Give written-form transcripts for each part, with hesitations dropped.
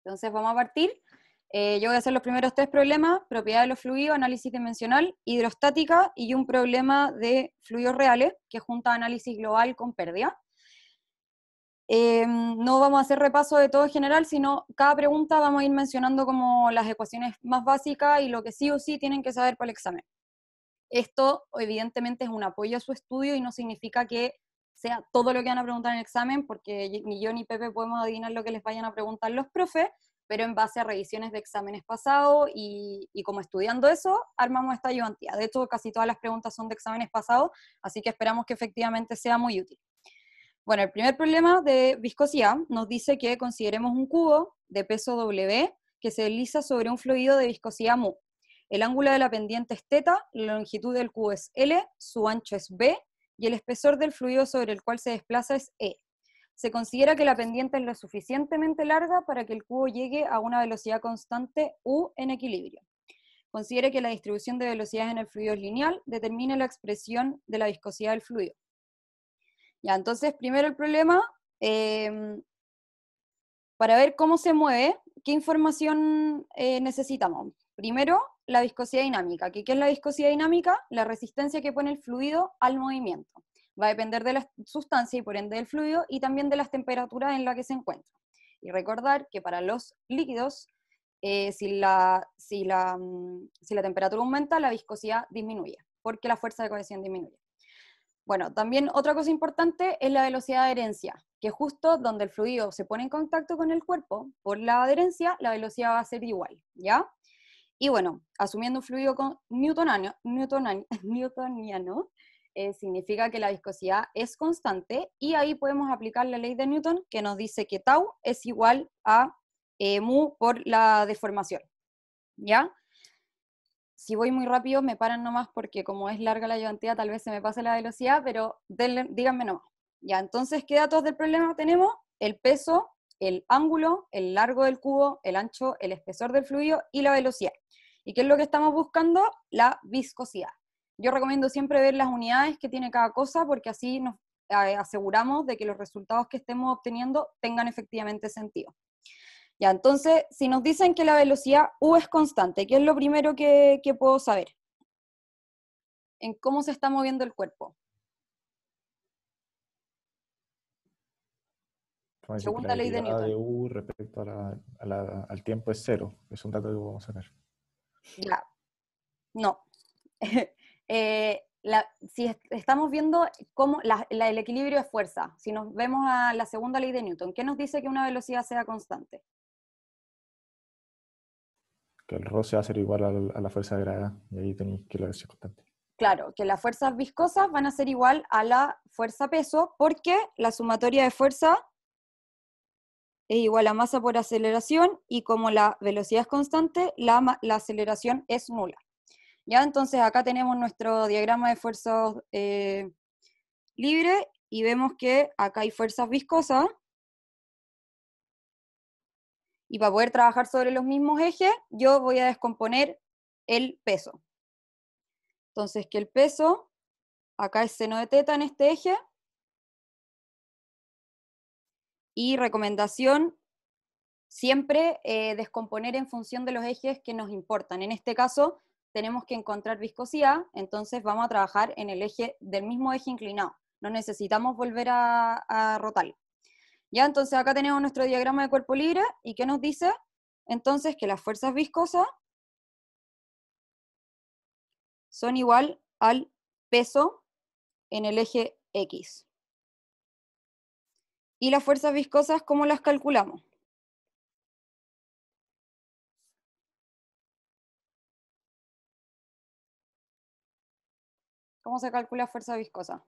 Entonces vamos a partir. Yo voy a hacer los primeros 3 problemas: propiedad de los fluidos, análisis dimensional, hidrostática, y un problema de fluidos reales, que junta análisis global con pérdida. No vamos a hacer repaso de todo en general, sino cada pregunta vamos a ir mencionando como las ecuaciones más básicas y lo que sí o sí tienen que saber para el examen. Esto evidentemente es un apoyo a su estudio y no significa que sea todo lo que van a preguntar en el examen, porque ni yo ni Pepe podemos adivinar lo que les vayan a preguntar los profes, pero en base a revisiones de exámenes pasados y como estudiando eso, armamos esta ayudantía. De hecho, casi todas las preguntas son de exámenes pasados, así que esperamos que efectivamente sea muy útil. Bueno, el primer problema de viscosidad nos dice que consideremos un cubo de peso W que se desliza sobre un fluido de viscosidad mu. El ángulo de la pendiente es θ, la longitud del cubo es L, su ancho es B, y el espesor del fluido sobre el cual se desplaza es E. Se considera que la pendiente es lo suficientemente larga para que el cubo llegue a una velocidad constante U en equilibrio. Considere que la distribución de velocidades en el fluido es lineal, determine la expresión de la viscosidad del fluido. Ya, entonces, primero el problema, para ver cómo se mueve, ¿qué información necesitamos? Primero, la viscosidad dinámica. ¿Qué es la viscosidad dinámica? La resistencia que pone el fluido al movimiento. Va a depender de la sustancia y por ende del fluido, y también de las temperaturas en las que se encuentra. Y recordar que para los líquidos, si la temperatura aumenta, la viscosidad disminuye, porque la fuerza de cohesión disminuye. Bueno, también otra cosa importante es la velocidad de adherencia, que justo donde el fluido se pone en contacto con el cuerpo, por la adherencia, la velocidad va a ser igual, ¿ya? Y bueno, asumiendo un fluido newtoniano, significa que la viscosidad es constante, y ahí podemos aplicar la ley de Newton, que nos dice que tau es igual a mu por la deformación, ¿ya? Si voy muy rápido me paran nomás, porque como es larga la ayudantía tal vez se me pase la velocidad, pero díganme nomás. Ya, entonces, ¿qué datos del problema tenemos? El peso, el ángulo, el largo del cubo, el ancho, el espesor del fluido y la velocidad. ¿Y qué es lo que estamos buscando? La viscosidad. Yo recomiendo siempre ver las unidades que tiene cada cosa, porque así nos aseguramos de que los resultados que estemos obteniendo tengan efectivamente sentido. Ya, entonces, si nos dicen que la velocidad U es constante, ¿qué es lo primero que puedo saber? En cómo se está moviendo el cuerpo. Vamos a decir que la Segunda ley de derivada de Newton. U respecto al tiempo es cero. Es un dato que podemos sacar. Ya, no. Si estamos viendo cómo el equilibrio de fuerza, si nos vemos a la segunda ley de Newton, ¿qué nos dice que una velocidad sea constante? Que el roce va a ser igual a la fuerza de gravedad, y ahí tenéis que la velocidad constante. Claro, que las fuerzas viscosas van a ser igual a la fuerza peso, porque la sumatoria de fuerza es igual a masa por aceleración, y como la velocidad es constante, la aceleración es nula. ¿Ya? Entonces acá tenemos nuestro diagrama de fuerzas libre, y vemos que acá hay fuerzas viscosas, y para poder trabajar sobre los mismos ejes, yo voy a descomponer el peso. Entonces, que el peso, acá es seno de teta en este eje, y recomendación, siempre descomponer en función de los ejes que nos importan. En este caso, tenemos que encontrar viscosidad, entonces vamos a trabajar en el eje del mismo eje inclinado. No necesitamos volver a rotarlo. Ya, entonces acá tenemos nuestro diagrama de cuerpo libre, y ¿qué nos dice? Entonces que las fuerzas viscosas son igual al peso en el eje X. ¿Y las fuerzas viscosas cómo las calculamos? ¿Cómo se calcula fuerza viscosa?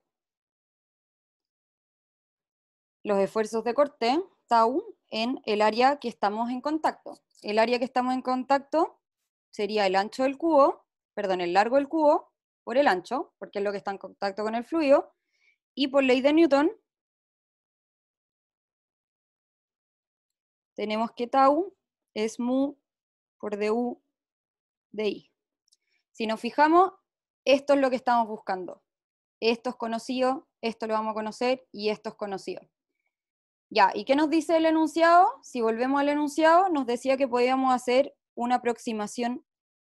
Los esfuerzos de corte, tau, en el área que estamos en contacto. El área que estamos en contacto sería el ancho del cubo, perdón, el largo del cubo por el ancho, porque es lo que está en contacto con el fluido, y por ley de Newton tenemos que tau es mu por du de I. Si nos fijamos, esto es lo que estamos buscando. Esto es conocido, esto lo vamos a conocer, y esto es conocido. Ya, ¿y qué nos dice el enunciado? Si volvemos al enunciado, nos decía que podíamos hacer una aproximación,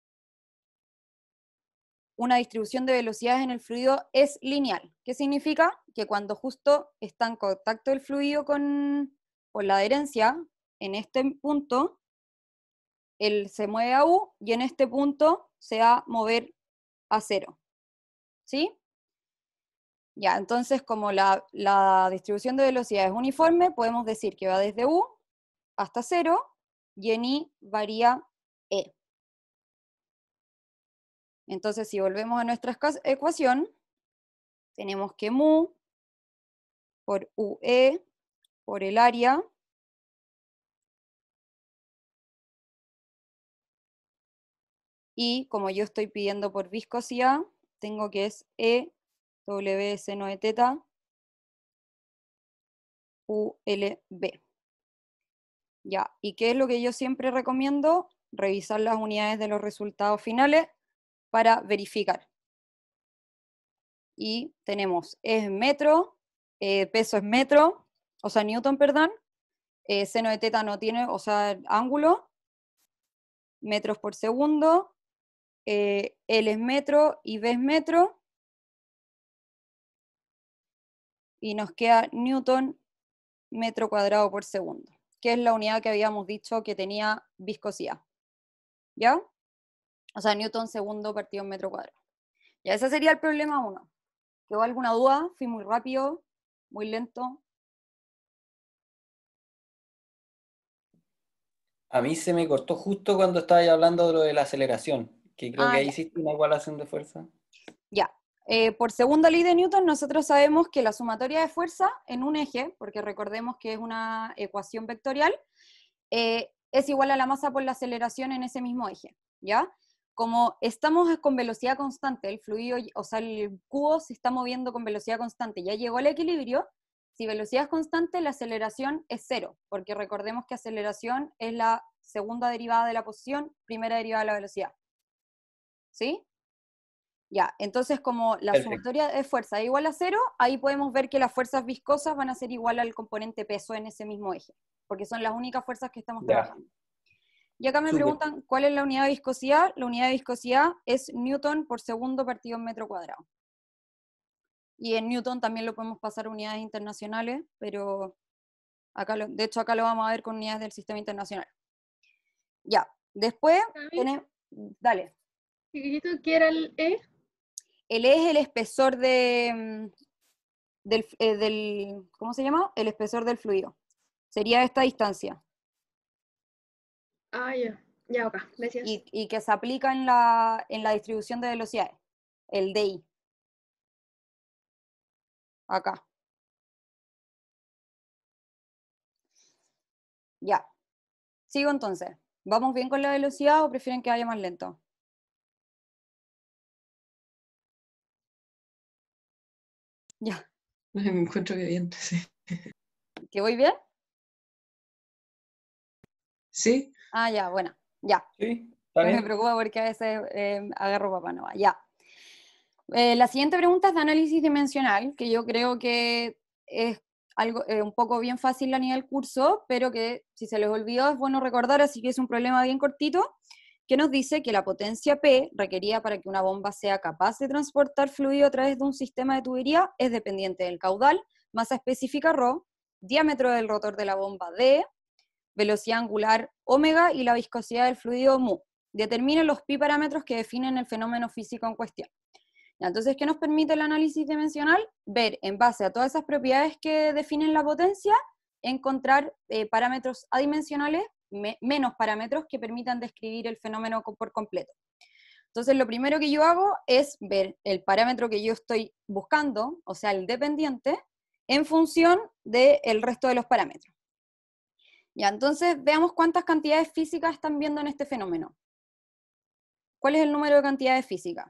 una distribución de velocidades en el fluido es lineal. ¿Qué significa? Que cuando justo está en contacto el fluido con la adherencia, en este punto, él se mueve a U y en este punto se va a mover a 0. ¿Sí? Ya, entonces como la distribución de velocidad es uniforme, podemos decir que va desde U hasta 0 y en I varía E. Entonces si volvemos a nuestra ecuación, tenemos que mu por UE por el área y como yo estoy pidiendo por viscosidad, tengo que es E W seno de teta ULB. Ya, ¿y qué es lo que yo siempre recomiendo? Revisar las unidades de los resultados finales para verificar. Y tenemos es metro, peso es metro, o sea, newton, perdón, seno de teta no tiene, o sea, ángulo, metros por segundo, L es metro y B es metro, y nos queda newton metro cuadrado por segundo, que es la unidad que habíamos dicho que tenía viscosidad. ¿Ya? O sea, newton segundo partido en metro cuadrado. Ya, ese sería el problema 1. ¿Quedó alguna duda? Fui muy rápido, muy lento. A mí se me cortó justo cuando estaba hablando de lo de la aceleración, que creo que ahí Ya. hiciste una igualación de fuerza. Ya. Por segunda ley de Newton, nosotros sabemos que la sumatoria de fuerza en un eje, porque recordemos que es una ecuación vectorial, es igual a la masa por la aceleración en ese mismo eje, ¿ya? Como estamos con velocidad constante, el fluido, o sea, el cubo se está moviendo con velocidad constante, ya llegó al equilibrio, si velocidad es constante, la aceleración es 0, porque recordemos que aceleración es la segunda derivada de la posición, primera derivada de la velocidad. ¿Sí? Ya, entonces como la Perfecto. sumatoria de fuerza es igual a 0, ahí podemos ver que las fuerzas viscosas van a ser igual al componente peso en ese mismo eje, porque son las únicas fuerzas que estamos trabajando. Y acá me Súper. preguntan, ¿cuál es la unidad de viscosidad? La unidad de viscosidad es newton por segundo partido en metro cuadrado. Y en newton también lo podemos pasar a unidades internacionales, pero acá de hecho acá lo vamos a ver con unidades del sistema internacional. Ya, después tenemos, dale. ¿Y dijiste que era el E? El E es el espesor del, ¿cómo se llama? El espesor del fluido. Sería esta distancia. Ah, ya. Ya, ok. Gracias. Y que se aplica en la distribución de velocidades. El DI. Acá. Ya. Sigo entonces. ¿Vamos bien con la velocidad o prefieren que vaya más lento? Ya. Me encuentro que bien, sí. ¿Que voy bien? ¿Sí? Ah, ya, bueno. Ya. Sí, está Me bien. preocupa porque a veces agarro papá no va. Ya. La siguiente pregunta es de análisis dimensional, que yo creo que es algo un poco bien fácil a nivel curso, pero que si se les olvidó es bueno recordar, así que es un problema bien cortito, que nos dice que la potencia P requerida para que una bomba sea capaz de transportar fluido a través de un sistema de tubería es dependiente del caudal, masa específica ρ, diámetro del rotor de la bomba d, velocidad angular omega y la viscosidad del fluido mu. Determinen los pi parámetros que definen el fenómeno físico en cuestión. Entonces, ¿qué nos permite el análisis dimensional? Ver, en base a todas esas propiedades que definen la potencia, encontrar parámetros adimensionales, menos parámetros que permitan describir el fenómeno por completo. Entonces, lo primero que yo hago es ver el parámetro que yo estoy buscando, o sea, el dependiente, en función del resto de los parámetros. Ya, entonces, veamos cuántas cantidades físicas están viendo en este fenómeno. ¿Cuál es el número de cantidades físicas?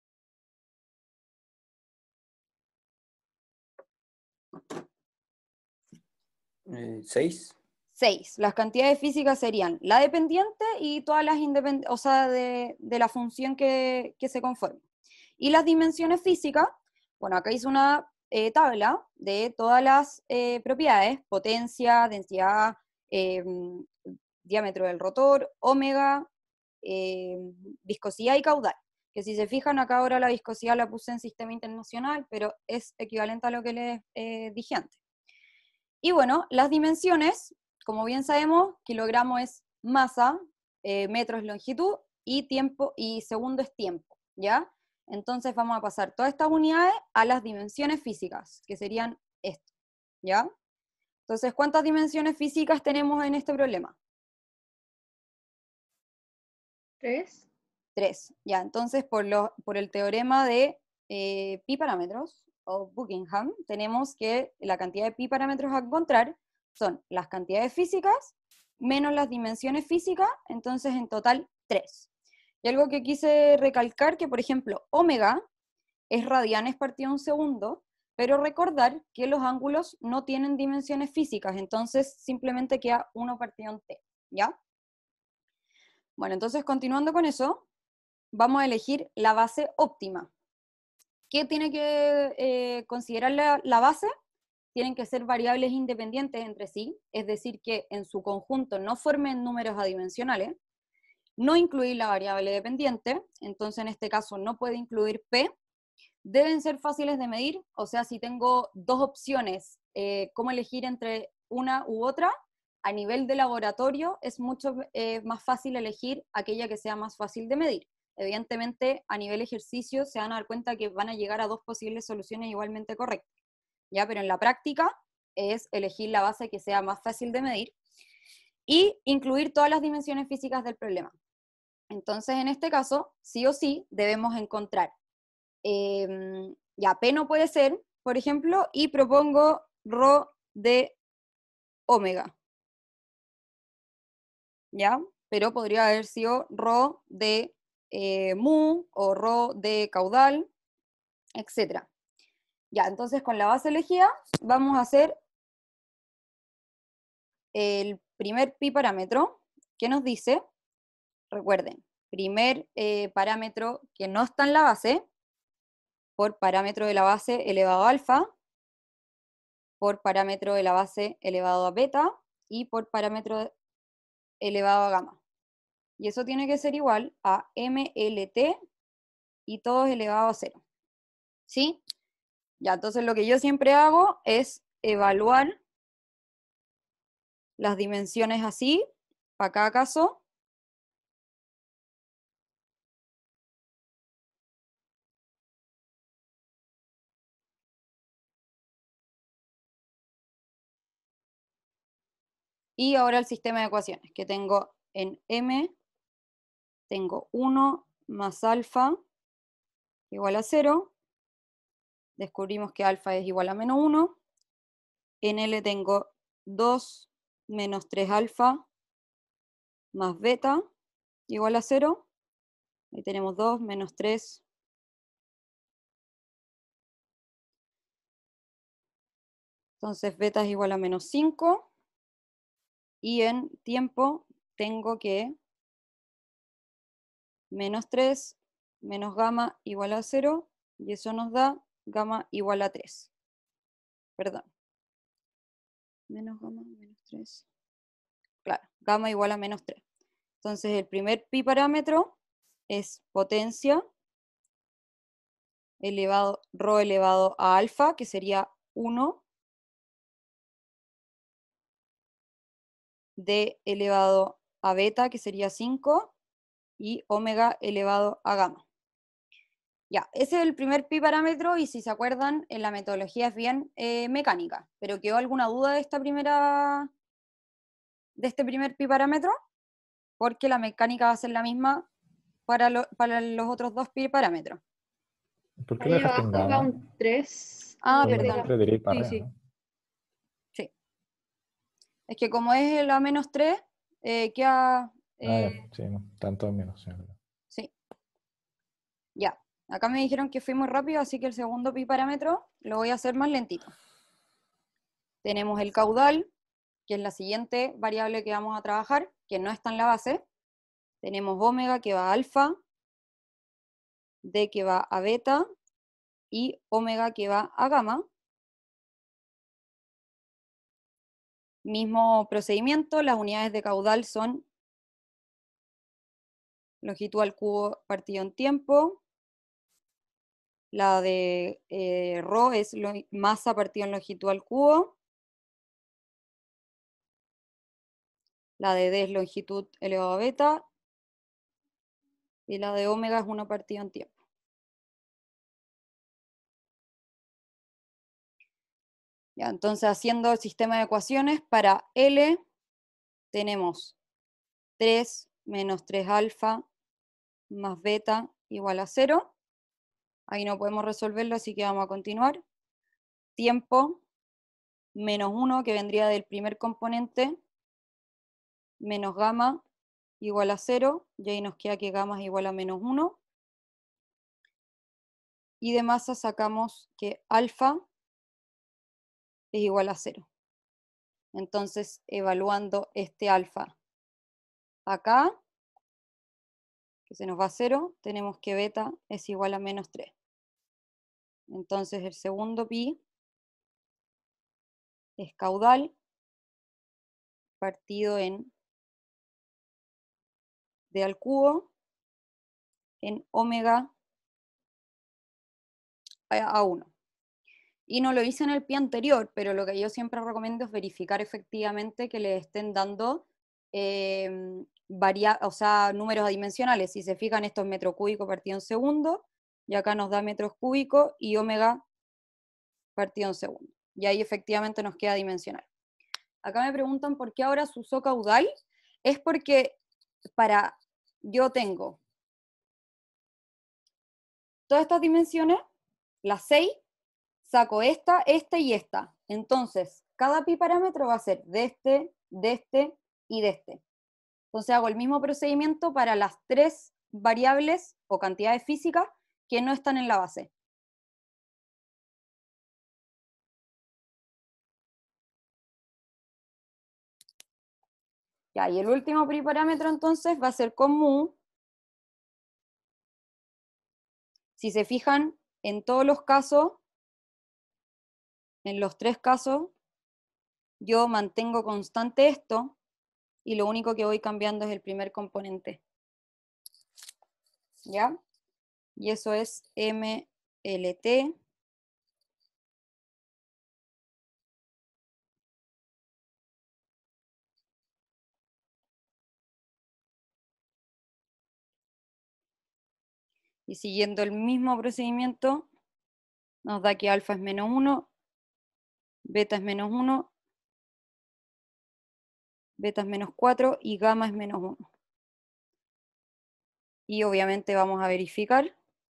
6. 6. Las cantidades físicas serían la dependiente y todas las independientes, o sea, de la función que se conforma. Y las dimensiones físicas, bueno, acá hice una tabla de todas las propiedades, potencia, densidad, diámetro del rotor, ómega, viscosidad y caudal. Que si se fijan, acá ahora la viscosidad la puse en sistema internacional, pero es equivalente a lo que les dije antes. Y bueno, las dimensiones, como bien sabemos, kilogramo es masa, metro es longitud, y tiempo y segundo es tiempo, ¿ya? Entonces vamos a pasar todas estas unidades a las dimensiones físicas, que serían esto, ¿ya? Entonces, ¿cuántas dimensiones físicas tenemos en este problema? 3. 3, ya. Entonces, por el teorema de pi parámetros, o Buckingham, tenemos que la cantidad de pi parámetros a encontrar son las cantidades físicas menos las dimensiones físicas, entonces en total 3. Y algo que quise recalcar, que por ejemplo, ómega es radianes partido un segundo, pero recordar que los ángulos no tienen dimensiones físicas, entonces simplemente queda 1 partido en t, ¿ya? Bueno, entonces continuando con eso, vamos a elegir la base óptima. ¿Qué tiene que considerar la base? Tienen que ser variables independientes entre sí, es decir, que en su conjunto no formen números adimensionales, no incluir la variable dependiente, entonces en este caso no puede incluir P, deben ser fáciles de medir, o sea, si tengo dos opciones, cómo elegir entre una u otra, a nivel de laboratorio es mucho más fácil elegir aquella que sea más fácil de medir. Evidentemente, a nivel ejercicio se van a dar cuenta que van a llegar a dos posibles soluciones igualmente correctas, ¿ya? Pero en la práctica es elegir la base que sea más fácil de medir y incluir todas las dimensiones físicas del problema. Entonces, en este caso, sí o sí, debemos encontrar, ya P no puede ser, por ejemplo, y propongo ρ de ómega, ¿ya? Pero podría haber sido ρ de mu o ρ de caudal, etc. Ya, entonces con la base elegida vamos a hacer el primer pi parámetro que nos dice, recuerden, primer parámetro que no está en la base, por parámetro de la base elevado a alfa, por parámetro de la base elevado a beta, y por parámetro elevado a gamma. Y eso tiene que ser igual a MLT, y todo es elevado a 0. ¿Sí? Ya, entonces lo que yo siempre hago es evaluar las dimensiones así, para cada caso. Y ahora el sistema de ecuaciones, que tengo en M, tengo 1 más alfa igual a 0. Descubrimos que alfa es igual a menos 1. En L tengo 2 menos 3 alfa más beta igual a 0. Ahí tenemos 2 menos 3. Entonces beta es igual a menos 5. Y en tiempo tengo que menos 3 menos gamma igual a 0. Y eso nos da gamma igual a 3. Perdón. Menos gamma, menos 3. Claro, gamma igual a menos 3. Entonces el primer pi parámetro es potencia elevado, ρ elevado a alfa, que sería 1, d elevado a beta, que sería 5, y omega elevado a gamma. Ya, ese es el primer pi parámetro, y si se acuerdan, en la metodología es bien mecánica. ¿Pero quedó alguna duda de este primer pi parámetro? Porque la mecánica va a ser la misma para los otros dos pi parámetros. ¿Por qué Ahí lo dejaste en abajo va gamma? un 3. Ah, Porque perdón. siempre debería ir para Sí, arriba, sí. ¿no? Sí. Es que como es la menos 3, queda... Ya, sí, no, tanto menos. Sí, sí. Ya. Acá me dijeron que fui muy rápido, así que el segundo pi parámetro lo voy a hacer más lentito. Tenemos el caudal, que es la siguiente variable que vamos a trabajar, que no está en la base. Tenemos omega, que va a alfa, d que va a beta, y omega, que va a gamma. mismo procedimiento, las unidades de caudal son longitud al cubo partido en tiempo. La de ρ es masa partido en longitud al cubo. La de d es longitud elevado a beta. Y la de omega es 1 partido en tiempo. Ya, entonces, haciendo el sistema de ecuaciones, para L tenemos 3 menos 3 alfa más beta igual a 0. Ahí no podemos resolverlo, así que vamos a continuar. Tiempo menos 1, que vendría del primer componente, menos gamma igual a 0, y ahí nos queda que gamma es igual a menos 1. Y de masa sacamos que alfa es igual a 0. Entonces, evaluando este alfa acá, que se nos va a 0, tenemos que beta es igual a menos 3. Entonces, el segundo pi es caudal partido en d al cubo en omega a 1. Y no lo hice en el pi anterior, pero lo que yo siempre recomiendo es verificar efectivamente que le estén dando números adimensionales. Si se fijan, esto es metro cúbico partido en segundo, y acá nos da metros cúbicos y omega partido en segundo. Y ahí efectivamente nos queda dimensional. Acá me preguntan por qué ahora se usó caudal. Es porque yo tengo todas estas dimensiones, las 6, saco esta y esta. Entonces, cada pi parámetro va a ser de este y de este. Entonces hago el mismo procedimiento para las 3 variables o cantidades físicas que no están en la base. Ya, y el último pi parámetro entonces va a ser con mu. Si se fijan, en todos los casos, en los 3 casos, yo mantengo constante esto, y lo único que voy cambiando es el primer componente. ¿Ya? Y eso es MLT y siguiendo el mismo procedimiento nos da que alfa es menos 1, beta es menos 1, beta es menos 4 y gamma es menos 1. Y obviamente vamos a verificar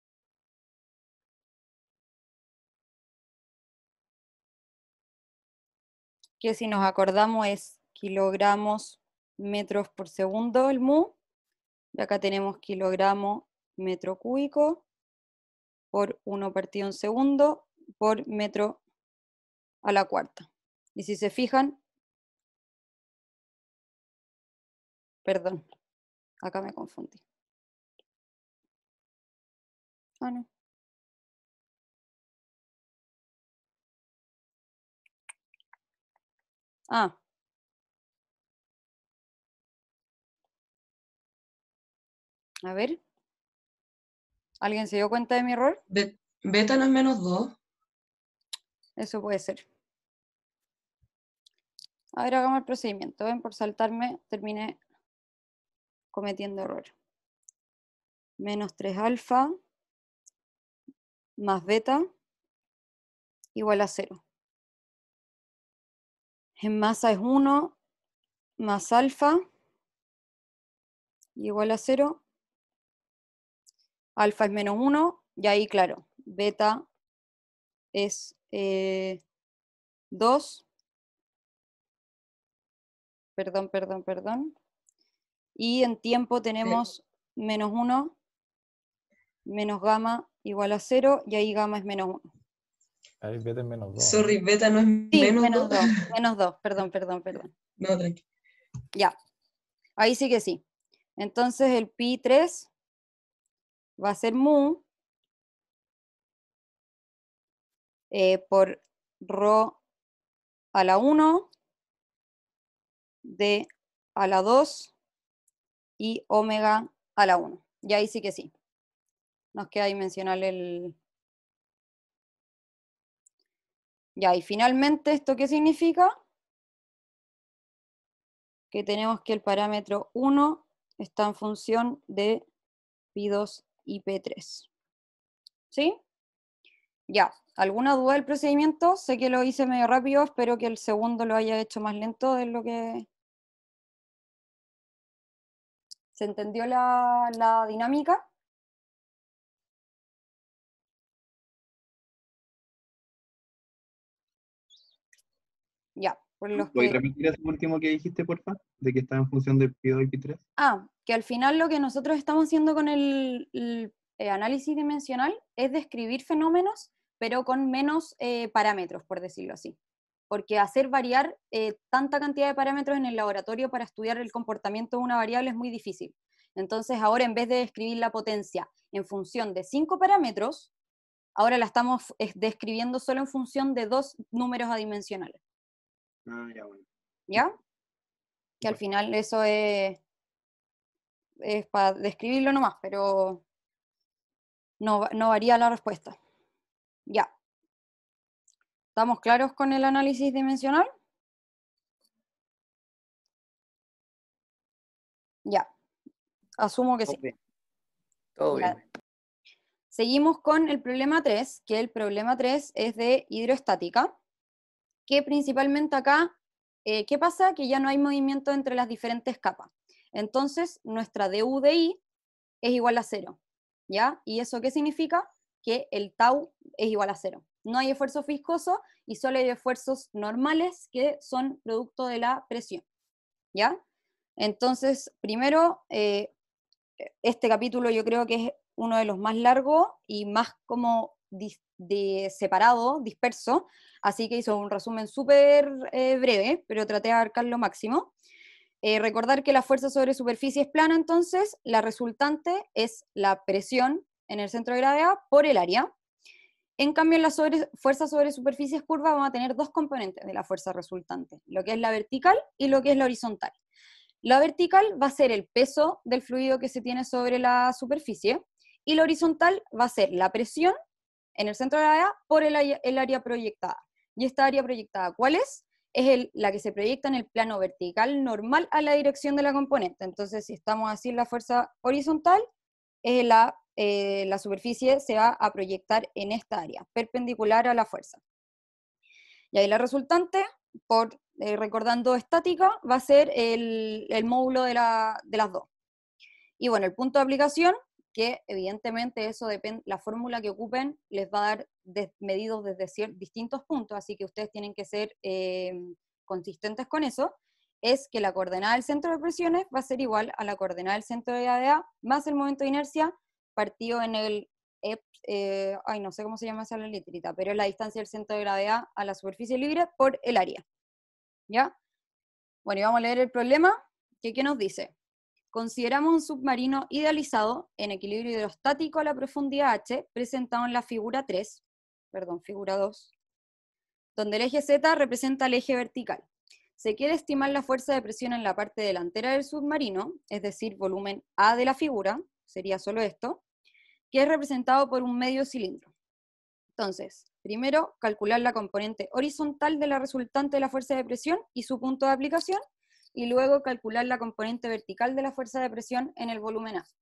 que si nos acordamos es kilogramos metros por segundo el mu, y acá tenemos kilogramo metro cúbico por 1 partido en segundo por metro a la cuarta. Y si se fijan, perdón, acá me confundí. Ah, no. Ah. A ver. ¿Alguien se dio cuenta de mi error? Beta no es menos 2. Eso puede ser. A ver, hagamos el procedimiento. Ven, por saltarme, terminé cometiendo error. Menos 3 alfa más beta igual a 0. En masa es 1 más alfa igual a 0. Alfa es menos 1, y ahí, claro, beta es 2. Perdón. Y en tiempo tenemos menos 1 menos gamma igual a 0, y ahí gamma es menos 1. Ahí beta es menos 2. Sorry, beta no es Sí, menos 2. menos 2, perdón. No, tranqui. Ya, ahí sí que sí. Entonces el pi 3 va a ser mu por rho a la 1 D a la 2 y omega a la 1. Y ahí sí que sí. Nos queda dimensional el... Ya, y finalmente, ¿esto qué significa? Que tenemos que el parámetro 1 está en función de Pi2 y P3. ¿Sí? Ya, ¿alguna duda del procedimiento? Sé que lo hice medio rápido, espero que el segundo lo haya hecho más lento de lo que... ¿Se entendió la dinámica? Ya, por los ¿Puedes que... repetir ese último que dijiste, porfa? De que está en función de Pi2 y Pi3. Ah, que al final lo que nosotros estamos haciendo con el análisis dimensional es describir fenómenos, pero con menos parámetros, por decirlo así. Porque hacer variar tanta cantidad de parámetros en el laboratorio para estudiar el comportamiento de una variable es muy difícil. Entonces ahora en vez de describir la potencia en función de 5 parámetros, ahora la estamos describiendo solo en función de 2 números adimensionales. Ah, ya, bueno. ¿Ya? Que al final eso es para describirlo nomás, pero no varía la respuesta. Ya. ¿Estamos claros con el análisis dimensional? Ya. Asumo que sí. Todo Ya. bien. Seguimos con el problema 3, que el problema 3 es de hidroestática, que principalmente acá, ¿qué pasa? Que ya no hay movimiento entre las diferentes capas. Entonces, nuestra du de I es igual a 0, ¿ya? ¿Y eso qué significa? Que el tau es igual a 0. No hay esfuerzo viscoso y solo hay esfuerzos normales que son producto de la presión, ¿ya? Entonces, primero, este capítulo yo creo que es uno de los más largos y más como separado, disperso, así que hizo un resumen súper breve, pero traté de abarcar lo máximo. Recordar que la fuerza sobre superficie es plana, entonces la resultante es la presión en el centro de gravedad por el área. En cambio, en la fuerza sobre superficie curva vamos a tener dos componentes de la fuerza resultante, lo que es la vertical y lo que es la horizontal. La vertical va a ser el peso del fluido que se tiene sobre la superficie y la horizontal va a ser la presión en el centro de gravedad por el área proyectada. ¿Y esta área proyectada cuál es? Es la que se proyecta en el plano vertical normal a la dirección de la componente. Entonces, si estamos así en la fuerza horizontal, la superficie se va a proyectar en esta área, perpendicular a la fuerza. Y ahí la resultante, recordando estática, va a ser el módulo de las dos. Y bueno, el punto de aplicación, que evidentemente eso depende, la fórmula que ocupen les va a dar medidos desde distintos puntos, así que ustedes tienen que ser consistentes con eso, es que la coordenada del centro de presiones va a ser igual a la coordenada del centro de gravedad más el momento de inercia partido en el, no sé cómo se llama esa letrita, pero es la distancia del centro de gravedad a la superficie libre por el área. ¿Ya? Bueno, y vamos a leer el problema, que ¿qué nos dice? Consideramos un submarino idealizado en equilibrio hidrostático a la profundidad h, presentado en la figura 2, donde el eje z representa el eje vertical. Se quiere estimar la fuerza de presión en la parte delantera del submarino, es decir, volumen A de la figura, sería solo esto, que es representado por un medio cilindro. Entonces, primero, calcular la componente horizontal de la resultante de la fuerza de presión y su punto de aplicación, y luego calcular la componente vertical de la fuerza de presión en el volumen A.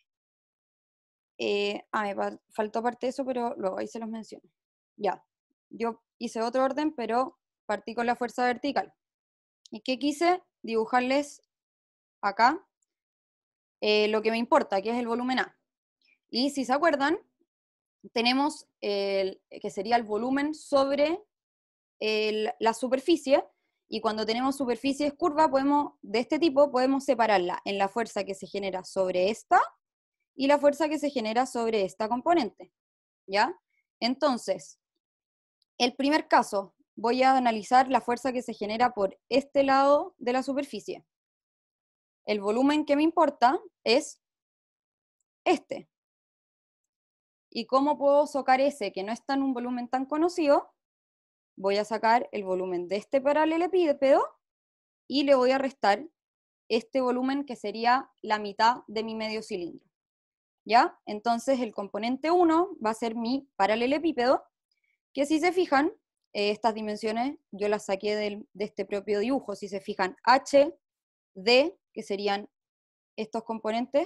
Me faltó parte de eso, pero luego ahí se los menciono. Ya, yo hice otro orden, pero partí con la fuerza vertical. ¿Y qué quise? Dibujarles acá lo que me importa, que es el volumen A. Y si se acuerdan, tenemos que sería el volumen sobre la superficie, y cuando tenemos superficies curvas de este tipo, podemos separarla en la fuerza que se genera sobre esta y la fuerza que se genera sobre esta componente, ¿ya? Entonces, el primer caso, voy a analizar la fuerza que se genera por este lado de la superficie. El volumen que me importa es este. ¿Y cómo puedo sacar ese que no está en un volumen tan conocido? Voy a sacar el volumen de este paralelepípedo y le voy a restar este volumen que sería la mitad de mi medio cilindro. ¿Ya? Entonces el componente 1 va a ser mi paralelepípedo, que si se fijan, estas dimensiones yo las saqué de este propio dibujo. Si se fijan, H, D, que serían estos componentes,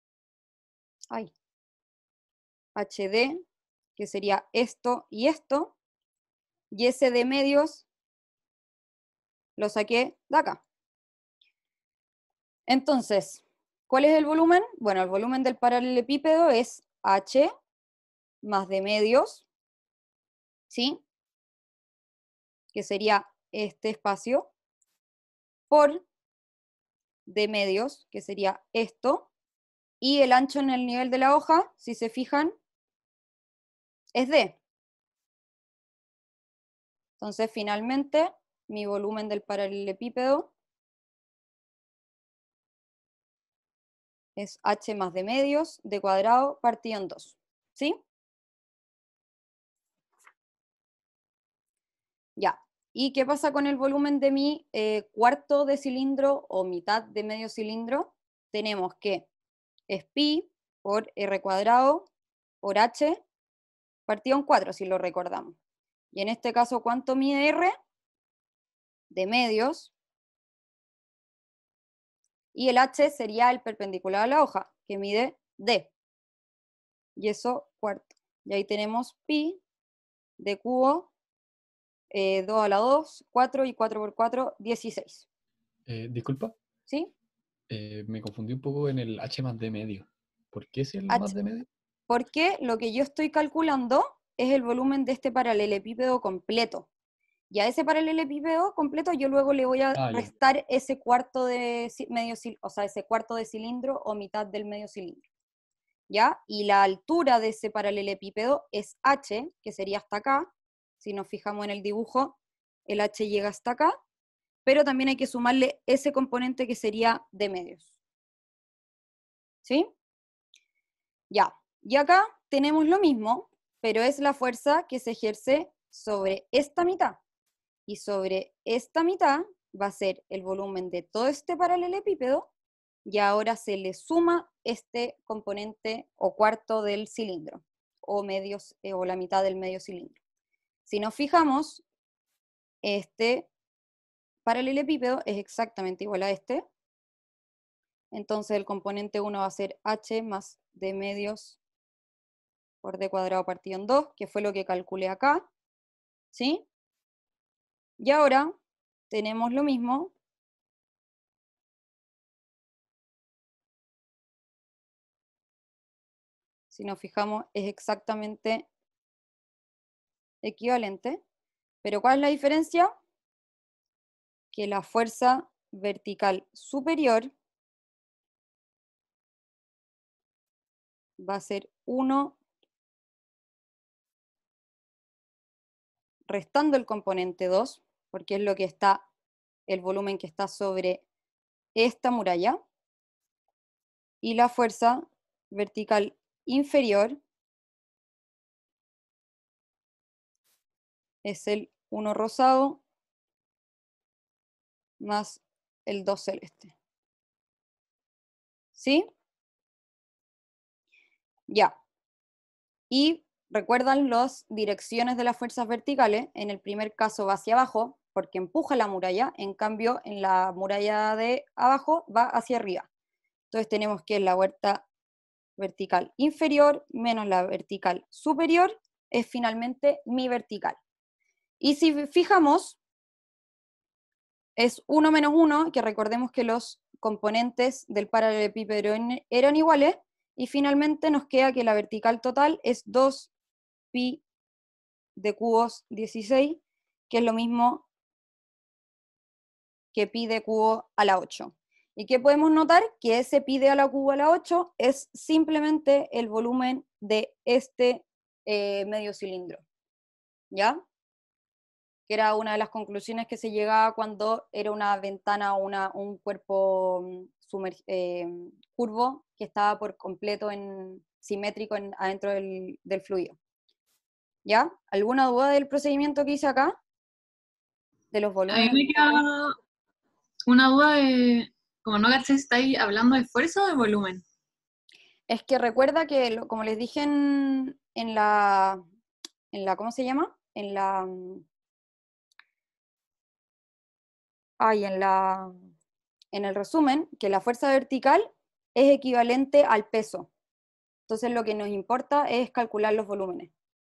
HD, que sería esto y esto, y ese de medios lo saqué de acá. Entonces, ¿cuál es el volumen? Bueno, el volumen del paralelepípedo es H más de medios, ¿sí? Que sería este espacio, por de medios, que sería esto, y el ancho en el nivel de la hoja, si se fijan, es D. Entonces, finalmente, mi volumen del paralelepípedo es H más de medios, D cuadrado, partido en 2. ¿Sí? Ya. ¿Y qué pasa con el volumen de mi cuarto de cilindro o mitad de medio cilindro? Tenemos que es pi por r cuadrado por h partido en 4, si lo recordamos. Y en este caso, ¿cuánto mide r? De medios. Y el h sería el perpendicular a la hoja, que mide d. Y eso cuarto. Y ahí tenemos pi de cubo 2 a la 2, 4 y 4 por 4, 16. Disculpa, ¿Sí? me confundí un poco en el H más D medio. ¿Por qué es el H, más D medio? porque lo que yo estoy calculando es el volumen de este paralelepípedo completo. Y a ese paralelepípedo completo yo luego le voy a Ya. restar ese cuarto de medio, o sea, ese cuarto de cilindro o mitad del medio cilindro. ¿Ya? Y la altura de ese paralelepípedo es h, que sería hasta acá. Si nos fijamos en el dibujo, el h llega hasta acá, pero también hay que sumarle ese componente que sería de medios. ¿Sí? Ya. Y acá tenemos lo mismo, pero es la fuerza que se ejerce sobre esta mitad. Y sobre esta mitad va a ser el volumen de todo este paralelepípedo, y ahora se le suma este componente o cuarto del cilindro, o, medios, o la mitad del medio cilindro. Si nos fijamos, este paralelepípedo es exactamente igual a este, entonces el componente 1 va a ser h más d medios por d cuadrado partido en 2, que fue lo que calculé acá, ¿sí? Y ahora tenemos lo mismo si nos fijamos, es exactamente equivalente. Pero ¿cuál es la diferencia? Que la fuerza vertical superior va a ser 1 restando el componente 2, porque es lo que está, el volumen que está sobre esta muralla, y la fuerza vertical inferior es el 1 rosado más el 2 celeste. ¿Sí? Ya. Y recuerdan las direcciones de las fuerzas verticales. En el primer caso va hacia abajo, porque empuja la muralla, en cambio en la muralla de abajo va hacia arriba. Entonces tenemos que la vuelta vertical inferior menos la vertical superior es finalmente mi vertical. Y si fijamos, es 1 menos 1, que recordemos que los componentes del paralelepípedo eran iguales, y finalmente nos queda que la vertical total es 2 pi de cubos 16, que es lo mismo que pi de cubo a la 8. ¿Y qué podemos notar? Que ese pi de a la cubo a la 8 es simplemente el volumen de este medio cilindro. ¿Ya? Que era una de las conclusiones que se llegaba cuando era una ventana o un cuerpo curvo que estaba por completo simétrico adentro del fluido. ¿Ya? ¿Alguna duda del procedimiento que hice acá? De los A mí volúmenes. Una duda de, como no caché si estáis hablando de fuerza o de volumen. Es que recuerda que, como les dije en la, ¿cómo se llama? En el resumen, que la fuerza vertical es equivalente al peso. Entonces lo que nos importa es calcular los volúmenes.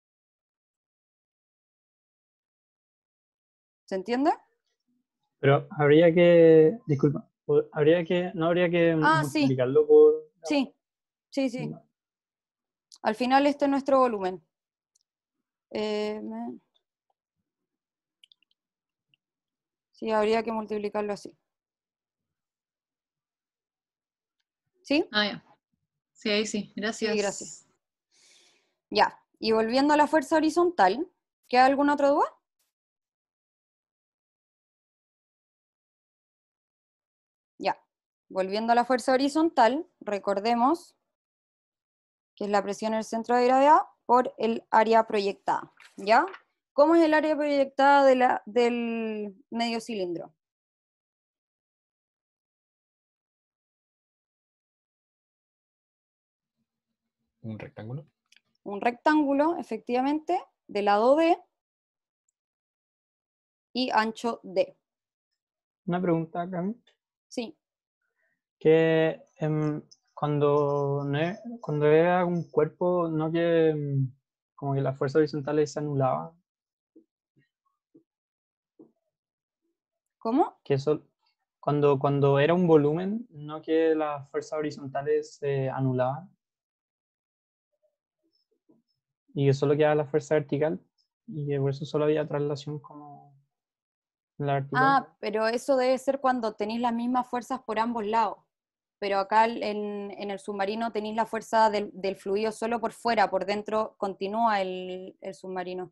¿Se entiende? Pero disculpa, no habría que Ah, sí, multiplicarlo por... sí, sí. Al final este es nuestro volumen. Sí, habría que multiplicarlo así. ¿Sí? Ah, ya. Sí, ahí sí, gracias. Sí, gracias. Ya, y volviendo a la fuerza horizontal, ¿queda alguna otra duda? Ya, volviendo a la fuerza horizontal, recordemos que es la presión en el centro de gravedad por el área proyectada, ¿ya? ¿Cómo es el área proyectada del medio cilindro? ¿Un rectángulo? Un rectángulo, efectivamente, de lado D y ancho D. Una pregunta, Cami. Sí. Que cuando era un cuerpo, no que como que las fuerzas horizontales se anulaban. ¿Cómo? Que eso, cuando era un volumen, no que las fuerzas horizontales se anulaban. Y que solo quedaba la fuerza vertical. Y que por eso solo había traslación como en la vertical. Ah, pero eso debe ser cuando tenéis las mismas fuerzas por ambos lados. Pero acá en el submarino tenéis la fuerza del fluido solo por fuera, por dentro continúa el submarino.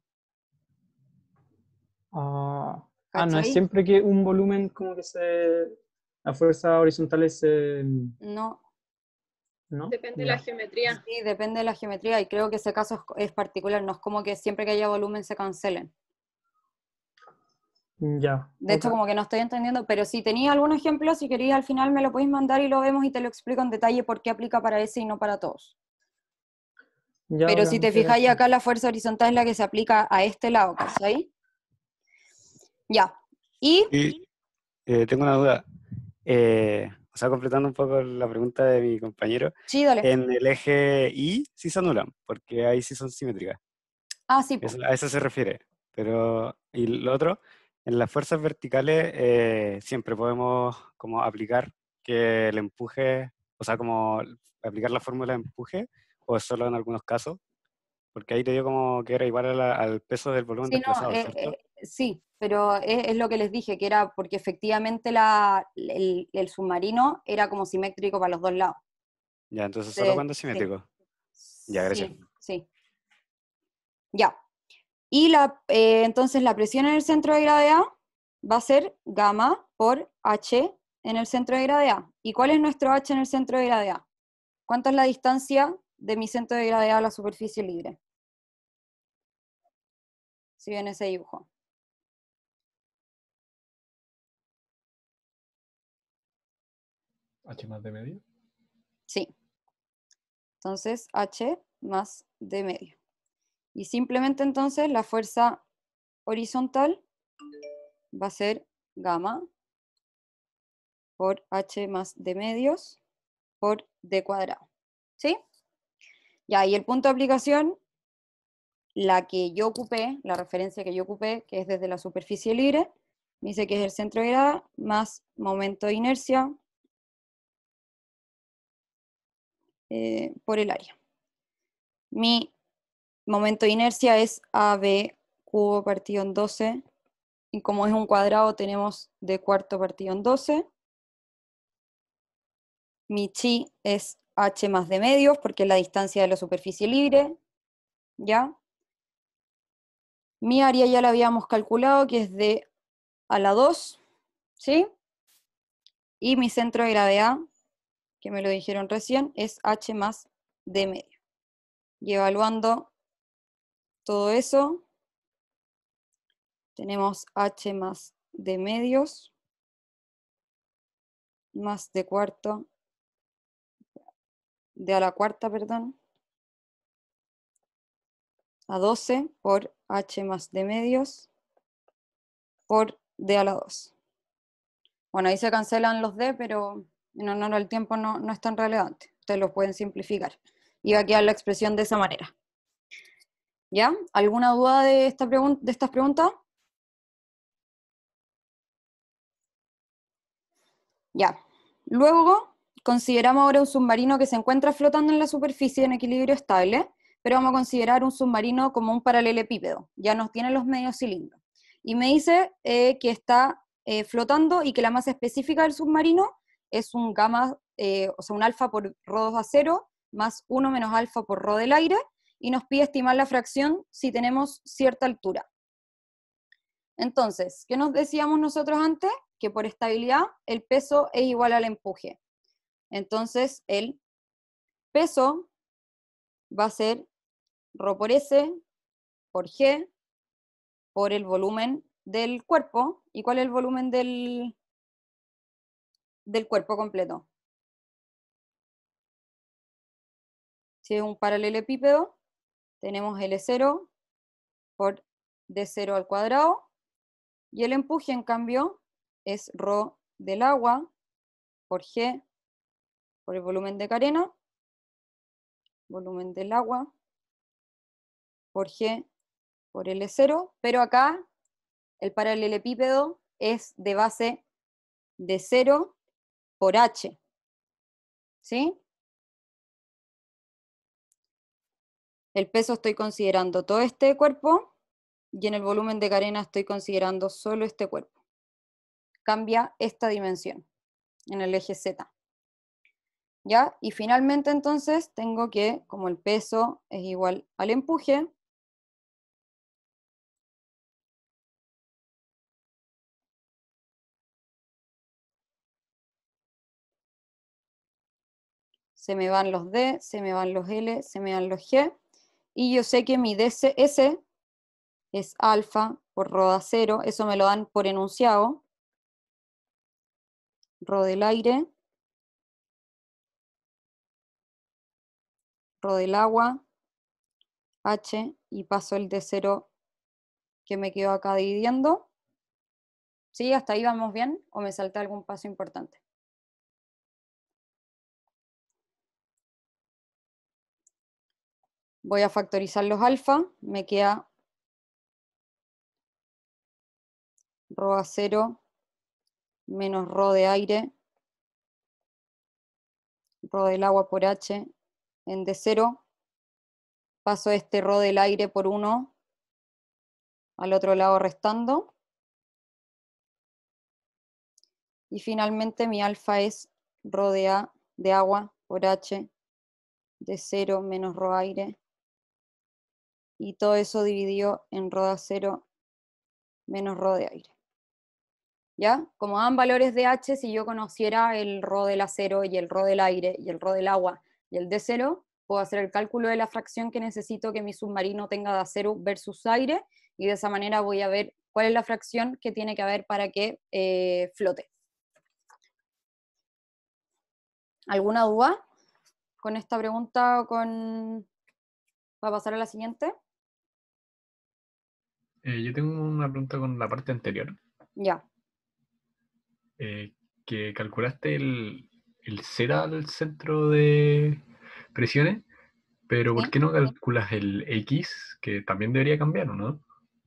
No es ¿Cachai? siempre que un volumen como que las fuerzas horizontales se... No, ¿No? Depende de Ya. la geometría. sí, depende de la geometría y creo que ese caso es particular, no es como que siempre que haya volumen se cancelen. Ya. De hecho, ok. como que no estoy entendiendo, pero si tenéis algún ejemplo, si queréis al final me lo podéis mandar y lo vemos y te lo explico en detalle por qué aplica para ese y no para todos. Ya, Pero ok, si te muchas fijáis gracias. acá, la fuerza horizontal es la que se aplica a este lado, ¿cachai? Ya. Y Y tengo una duda. O sea, completando un poco la pregunta de mi compañero, sí, dale. en el eje Y sí se anulan, porque ahí sí son simétricas. Ah, sí, po. A eso se refiere. Pero, y lo otro, en las fuerzas verticales siempre podemos como aplicar que el empuje, o sea, como aplicar la fórmula de empuje, o solo en algunos casos, porque ahí te dio como que era igual al peso del volumen Sí, no, desplazado, ¿cierto? sí, pero es lo que les dije, que era porque efectivamente el submarino era como simétrico para los dos lados. Ya, entonces solo cuando es Sí, simétrico. Ya, gracias. sí. Ya. Y entonces la presión en el centro de gravedad va a ser gamma por H en el centro de gravedad. ¿Y cuál es nuestro H en el centro de gravedad? ¿Cuánto es la distancia de mi centro de gravedad a la superficie libre? Si ven ese dibujo. ¿H más D medio? Sí. Entonces, H más D medio. Y simplemente entonces la fuerza horizontal va a ser gamma por H más D medios por D cuadrado. ¿Sí? Ya, y el punto de aplicación, la que yo ocupé, la referencia que yo ocupé, que es desde la superficie libre, me dice que es el centro de gravedad más momento de inercia por el área. Mi momento de inercia es AB cubo partido en 12, y como es un cuadrado tenemos D cuarto partido en 12. Mi chi es H más D medios, porque es la distancia de la superficie libre, ¿ya? Mi área ya la habíamos calculado, que es D a la 2, ¿sí? Y mi centro de gravedad, que me lo dijeron recién, es H más D medio. Y evaluando todo eso, tenemos H más D medios más d cuarto, d a la cuarta, perdón, a 12 por h más d medios por d a la 2. Bueno, ahí se cancelan los d, pero en honor al tiempo no es tan relevante. Ustedes lo pueden simplificar. Y va a quedar la expresión de esa manera. ¿Ya? ¿Alguna duda de estas preguntas? Ya. Luego, consideramos ahora un submarino que se encuentra flotando en la superficie en equilibrio estable, pero vamos a considerar un submarino como un paralelepípedo. Ya nos tiene los medios cilindros. Y me dice que está flotando y que la masa específica del submarino es un gamma, o sea, un alfa por rho a 0 más 1 menos alfa por rho del aire, y nos pide estimar la fracción si tenemos cierta altura. Entonces, ¿qué nos decíamos nosotros antes? Que por estabilidad el peso es igual al empuje. Entonces, el peso va a ser rho por S por G por el volumen del cuerpo. ¿Y cuál es el volumen del cuerpo completo? Si es un paralelepípedo, tenemos L0 por D0 al cuadrado, y el empuje, en cambio, es rho del agua por G por el volumen de carena, volumen del agua, por G por L0, pero acá el paralelepípedo es de base de 0 por H. ¿Sí? El peso estoy considerando todo este cuerpo, y en el volumen de carena estoy considerando solo este cuerpo. Cambia esta dimensión en el eje Z. ¿Ya? Y finalmente entonces tengo que, como el peso es igual al empuje, se me van los D, se me van los L, se me van los G, y yo sé que mi DS es alfa por rho a 0, eso me lo dan por enunciado, rho del aire, rho del agua, H, y paso el D0 que me quedo acá dividiendo. ¿Sí? ¿Hasta ahí vamos bien? ¿O me salté algún paso importante? Voy a factorizar los alfa, me queda rho a 0 menos rho de aire, rho del agua por H en D0, paso este rho del aire por 1 al otro lado restando, y finalmente mi alfa es rho de agua por H de 0 menos rho aire, y todo eso dividido en rho a 0 menos rho de aire. ¿Ya? Como dan valores de H, si yo conociera el rho del acero y el rho del aire y el rho del agua y el D0, puedo hacer el cálculo de la fracción que necesito que mi submarino tenga de acero versus aire, y de esa manera voy a ver cuál es la fracción que tiene que haber para que flote. ¿Alguna duda con esta pregunta o con... ¿Va a pasar a la siguiente? Yo tengo una pregunta con la parte anterior. Ya. Que calculaste el Z al centro de presiones, pero ¿por ¿Sí? qué no calculas el X, que también debería cambiar, o no?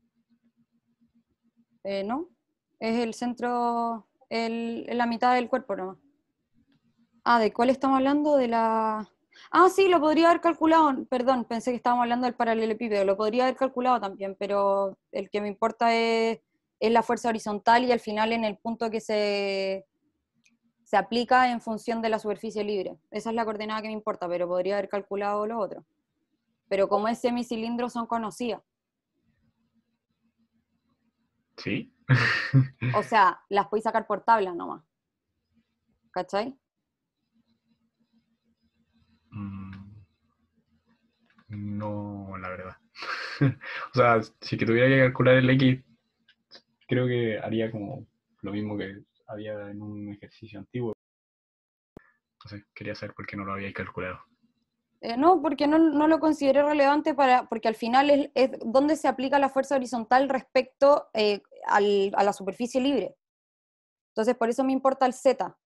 ¿No? Es el centro, la mitad del cuerpo nomás. Ah, ¿de cuál estamos hablando? De la... Ah, sí, lo podría haber calculado, perdón, pensé que estábamos hablando del paralelepípedo, lo podría haber calculado también, pero el que me importa es la fuerza horizontal, y al final en el punto que se aplica en función de la superficie libre. Esa es la coordenada que me importa, pero podría haber calculado lo otro. Pero como es semicilindro, son conocidas. Sí. O sea, las podéis sacar por tabla nomás. ¿Cachai? No, la verdad. O sea, si que tuviera que calcular el X, creo que haría como lo mismo que había en un ejercicio antiguo. Entonces quería saber por qué no lo había calculado. No, porque no lo consideré relevante porque al final es donde se aplica la fuerza horizontal respecto a la superficie libre. Entonces por eso me importa el Z.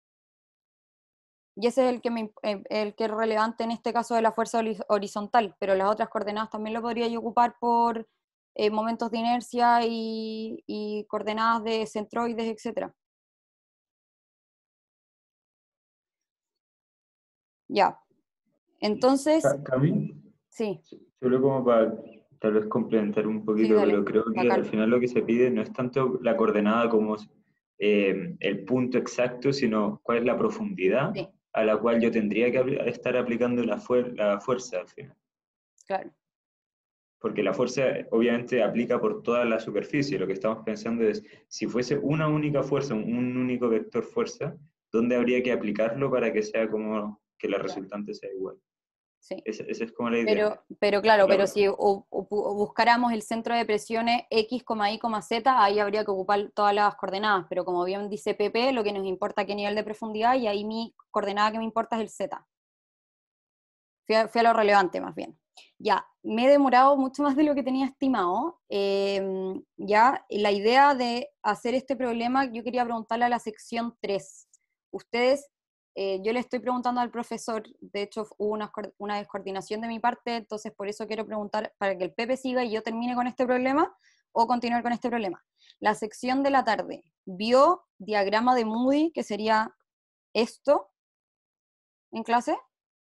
Y ese es el que es relevante en este caso de la fuerza horizontal, pero las otras coordenadas también lo podría yo ocupar por momentos de inercia y coordenadas de centroides, etc. Ya. Entonces, Cami, sí, solo como para tal vez complementar un sí, poquito, dale, pero creo que al bacán. final lo que se pide no es tanto la coordenada como el punto exacto, sino cuál es la profundidad Sí, a la cual yo tendría que estar aplicando la fuerza al final. claro. Porque la fuerza obviamente aplica por toda la superficie. Lo que estamos pensando es, si fuese una única fuerza, un único vector fuerza, ¿dónde habría que aplicarlo para que sea como que la resultante sea igual? Sí. Esa es como la idea. Pero claro, pero si buscáramos el centro de presiones X, Y, Z, ahí habría que ocupar todas las coordenadas, pero como bien dice Pepe, lo que nos importa es qué nivel de profundidad, y ahí mi coordenada que me importa es el Z. Fui a lo relevante más bien. Ya, me he demorado mucho más de lo que tenía estimado. Ya, la idea de hacer este problema, yo quería preguntarle a la sección 3. Ustedes, yo le estoy preguntando al profesor, de hecho hubo una descoordinación de mi parte, entonces por eso quiero preguntar para que el Pepe siga y yo termine con este problema, o continuar con este problema. La sección de la tarde, ¿vio diagrama de Moody, que sería esto, en clase?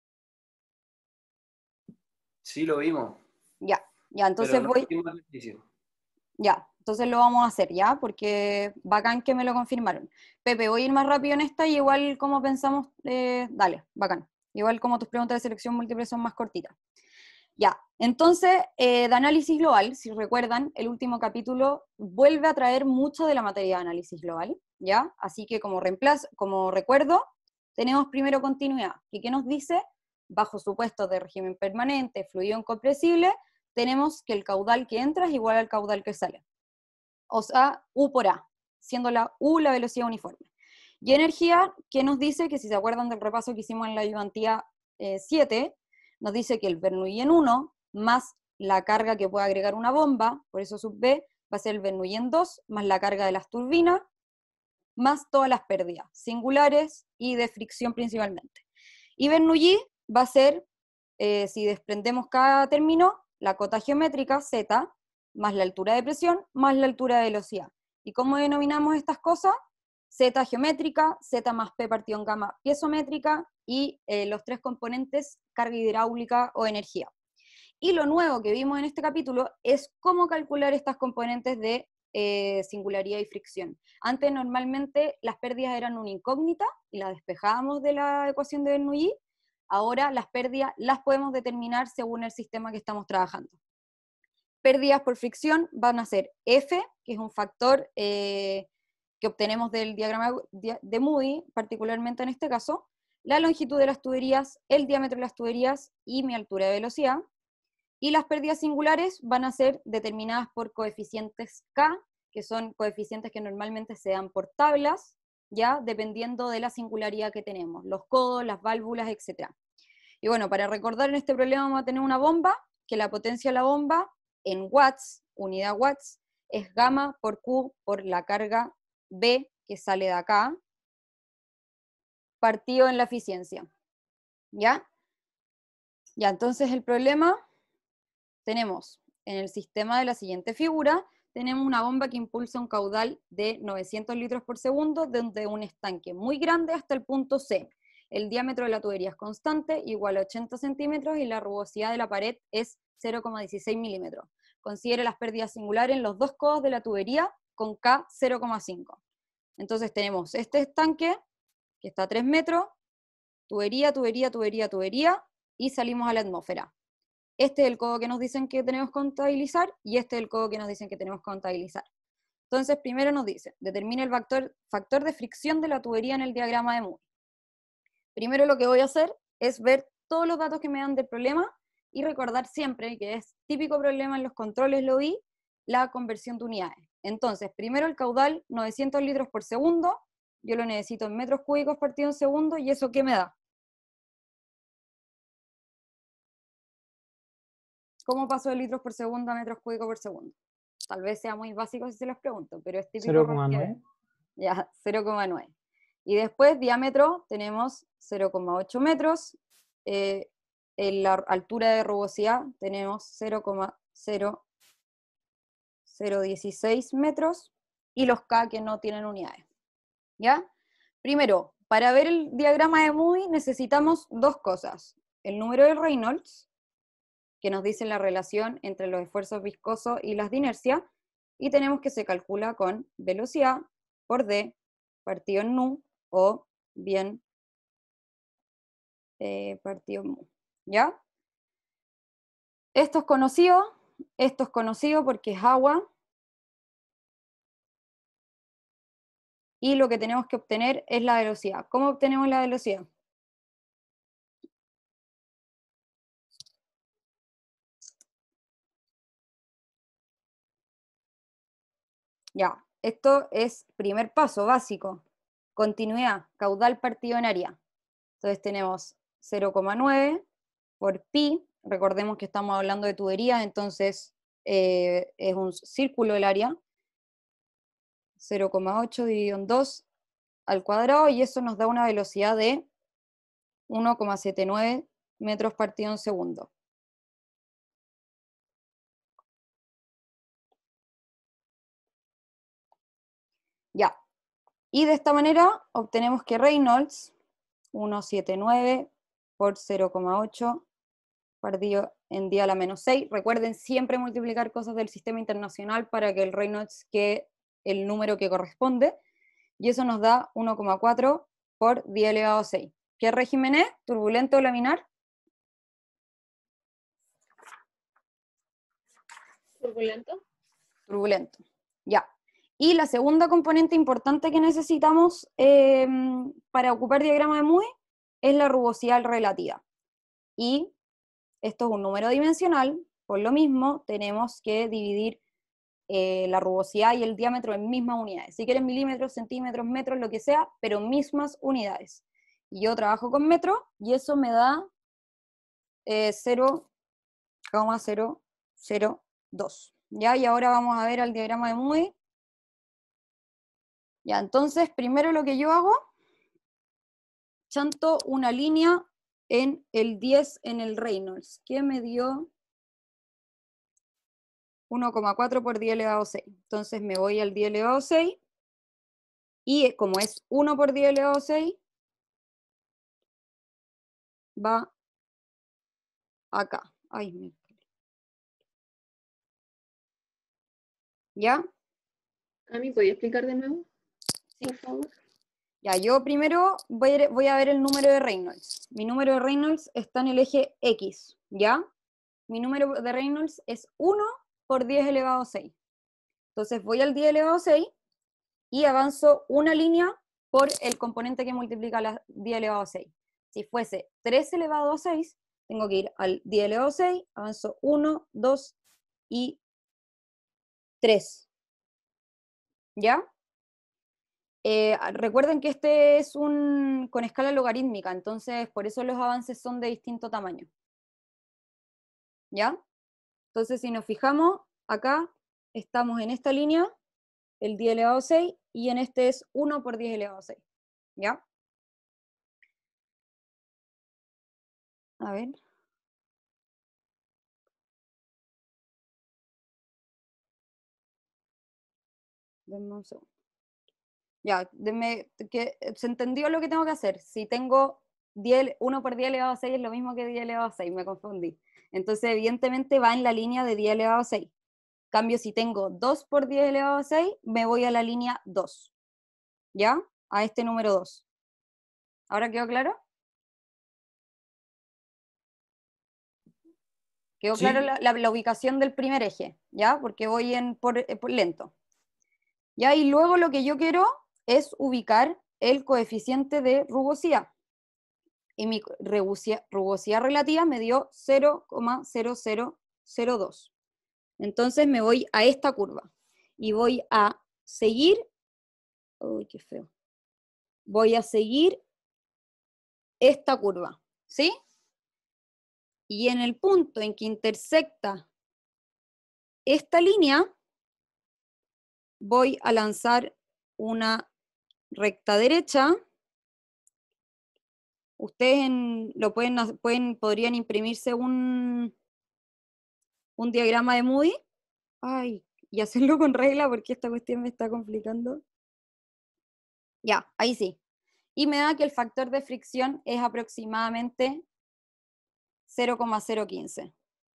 Sí, lo vimos, Ya, pero entonces no voy... hicimos ejercicio. Ya, entonces lo vamos a hacer, ¿ya? Porque bacán que me lo confirmaron. Pepe, voy a ir más rápido en esta y igual como pensamos, dale, bacán. Igual como tus preguntas de selección múltiple son más cortitas. Ya, entonces, de análisis global, si recuerdan, el último capítulo vuelve a traer mucho de la materia de análisis global, ¿ya? Así que como recuerdo, tenemos primero continuidad. ¿Y qué nos dice? Bajo supuestos de régimen permanente, fluido incompresible, tenemos que el caudal que entra es igual al caudal que sale. O sea, U por A, siendo la U la velocidad uniforme. Y energía, que nos dice que si se acuerdan del repaso que hicimos en la ayudantía 7, nos dice que el Bernoulli en 1 más la carga que puede agregar una bomba, por eso sub B, va a ser el Bernoulli en 2 más la carga de las turbinas, más todas las pérdidas, singulares y de fricción principalmente. Y Bernoulli va a ser, si desprendemos cada término, la cota geométrica, Z, más la altura de presión, más la altura de velocidad. ¿Y cómo denominamos estas cosas? Z geométrica, Z más P partido en gamma piezométrica, y los tres componentes, carga hidráulica o energía. Y lo nuevo que vimos en este capítulo es cómo calcular estas componentes de singularidad y fricción. Antes normalmente las pérdidas eran una incógnita y las despejábamos de la ecuación de Bernoulli. Ahora las pérdidas las podemos determinar según el sistema que estamos trabajando. Pérdidas por fricción van a ser F, que es un factor que obtenemos del diagrama de Moody, particularmente en este caso, la longitud de las tuberías, el diámetro de las tuberías y mi altura de velocidad. Y las pérdidas singulares van a ser determinadas por coeficientes K, que son coeficientes que normalmente se dan por tablas, ya dependiendo de la singularidad que tenemos, los codos, las válvulas, etc. Y bueno, para recordar en este problema vamos a tener una bomba, que la potencia de la bomba en watts, unidad watts, es gamma por Q por la carga B que sale de acá, partido en la eficiencia. ¿Ya? Ya, entonces el problema, tenemos en el sistema de la siguiente figura, tenemos una bomba que impulsa un caudal de 900 litros por segundo desde un estanque muy grande hasta el punto C. El diámetro de la tubería es constante, igual a 80 centímetros, y la rugosidad de la pared es 0,16 milímetros. Considere las pérdidas singulares en los dos codos de la tubería con K 0,5. Entonces tenemos este estanque, que está a 3 metros, tubería, tubería, tubería, tubería, y salimos a la atmósfera. Este es el codo que nos dicen que tenemos que contabilizar, y este es el codo que nos dicen que tenemos que contabilizar. Entonces, primero nos dice, determina el factor de fricción de la tubería en el diagrama de Moody. Primero lo que voy a hacer es ver todos los datos que me dan del problema, y recordar siempre que es típico problema en los controles, lo vi, la conversión de unidades. Entonces, primero el caudal, 900 litros por segundo, yo lo necesito en metros cúbicos partido en segundo, ¿y eso qué me da? ¿Cómo paso de litros por segundo a metros cúbicos por segundo? Tal vez sea muy básico si se los pregunto, pero es típico. 0,9. Ya, 0,9. Y después, diámetro, tenemos 0,8 metros. En la altura de rugosidad tenemos 0,0016 metros. Y los K que no tienen unidades. ¿Ya? Primero, para ver el diagrama de Moody necesitamos dos cosas. El número de Reynolds, que nos dice la relación entre los esfuerzos viscosos y las de inercia, y tenemos que se calcula con velocidad por D partido en nu, o bien partido en mu. ¿Ya? Esto es conocido porque es agua, y lo que tenemos que obtener es la velocidad. ¿Cómo obtenemos la velocidad? Ya, esto es primer paso básico. Continuidad, caudal partido en área. Entonces tenemos 0,9 por pi, recordemos que estamos hablando de tuberías, entonces es un círculo el área. 0,8 dividido en 2 al cuadrado, y eso nos da una velocidad de 1,79 metros partido en segundo. Ya, y de esta manera obtenemos que Reynolds, 1,79 por 0,8 partido en 10 a la menos 6. Recuerden siempre multiplicar cosas del sistema internacional para que el Reynolds quede el número que corresponde, y eso nos da 1,4 por 10 elevado a 6. ¿Qué régimen es? ¿Turbulento o laminar? Turbulento. Turbulento, ya. Y la segunda componente importante que necesitamos para ocupar diagrama de Moody es la rugosidad relativa. Y esto es un número dimensional, por lo mismo tenemos que dividir la rugosidad y el diámetro en mismas unidades. Si quieren milímetros, centímetros, metros, lo que sea, pero mismas unidades. Y yo trabajo con metro, y eso me da 0,002. ¿Ya? Y ahora vamos a ver el diagrama de Moody. Ya, entonces, primero lo que yo hago, chanto una línea en el 10 en el Reynolds, que me dio 1,4 por 10 elevado a 6. Entonces me voy al 10 elevado a 6, y como es 1 por 10 elevado a 6, va acá. Ay, ¿ya? Cami, ¿podía explicar de nuevo? Sí. Por favor. Ya, yo primero voy a ver el número de Reynolds. Mi número de Reynolds está en el eje X, ¿ya? Mi número de Reynolds es 1 por 10 elevado a 6. Entonces voy al 10 elevado a 6 y avanzo una línea por el componente que multiplica la 10 elevado a 6. Si fuese 3 elevado a 6, tengo que ir al 10 elevado a 6, avanzo 1, 2 y 3. ¿Ya? Recuerden que este es con escala logarítmica, entonces por eso los avances son de distinto tamaño. ¿Ya? Entonces si nos fijamos, acá estamos en esta línea, el 10 elevado a 6, y en este es 1 por 10 elevado a 6. ¿Ya? A ver. Denme un segundo. Ya, ¿se entendió lo que tengo que hacer? Si tengo 1 por 10 elevado a 6 es lo mismo que 10 elevado a 6, me confundí. Entonces, evidentemente va en la línea de 10 elevado a 6. Cambio, si tengo 2 por 10 elevado a 6, me voy a la línea 2. ¿Ya? A este número 2. ¿Ahora quedó claro? Quedó Sí. claro la ubicación del primer eje, ¿ya? Porque voy por lento. ¿Ya? Y luego lo que yo quiero es ubicar el coeficiente de rugosidad. Y mi rugosidad relativa me dio 0,0002. Entonces me voy a esta curva. Y voy a seguir... Uy, qué feo. voy a seguir esta curva, ¿sí? Y en el punto en que intersecta esta línea, voy a lanzar una recta derecha. Ustedes podrían imprimirse un diagrama de Moody. Ay, y hacerlo con regla porque esta cuestión me está complicando. Ya, ahí sí. Y me da que el factor de fricción es aproximadamente 0,015.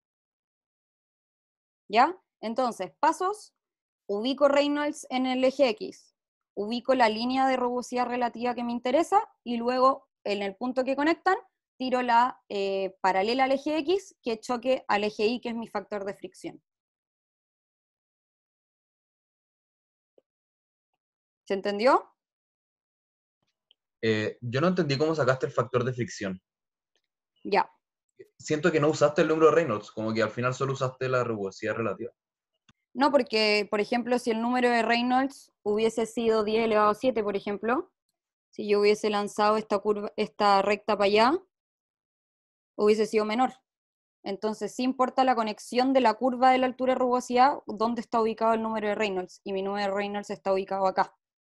¿Ya? Entonces, pasos, ubico Reynolds en el eje X, ubico la línea de rugosidad relativa que me interesa, y luego, en el punto que conectan, tiro la paralela al eje X que choque al eje Y, que es mi factor de fricción. ¿Se entendió? Yo no entendí cómo sacaste el factor de fricción. Ya. Siento que no usaste el número de Reynolds, como que al final solo usaste la rugosidad relativa. No, porque, por ejemplo, si el número de Reynolds hubiese sido 10 elevado a 7, por ejemplo, si yo hubiese lanzado esta recta para allá, hubiese sido menor. Entonces, sí importa la conexión de la curva de la altura de rugosidad, dónde está ubicado el número de Reynolds, y mi número de Reynolds está ubicado acá.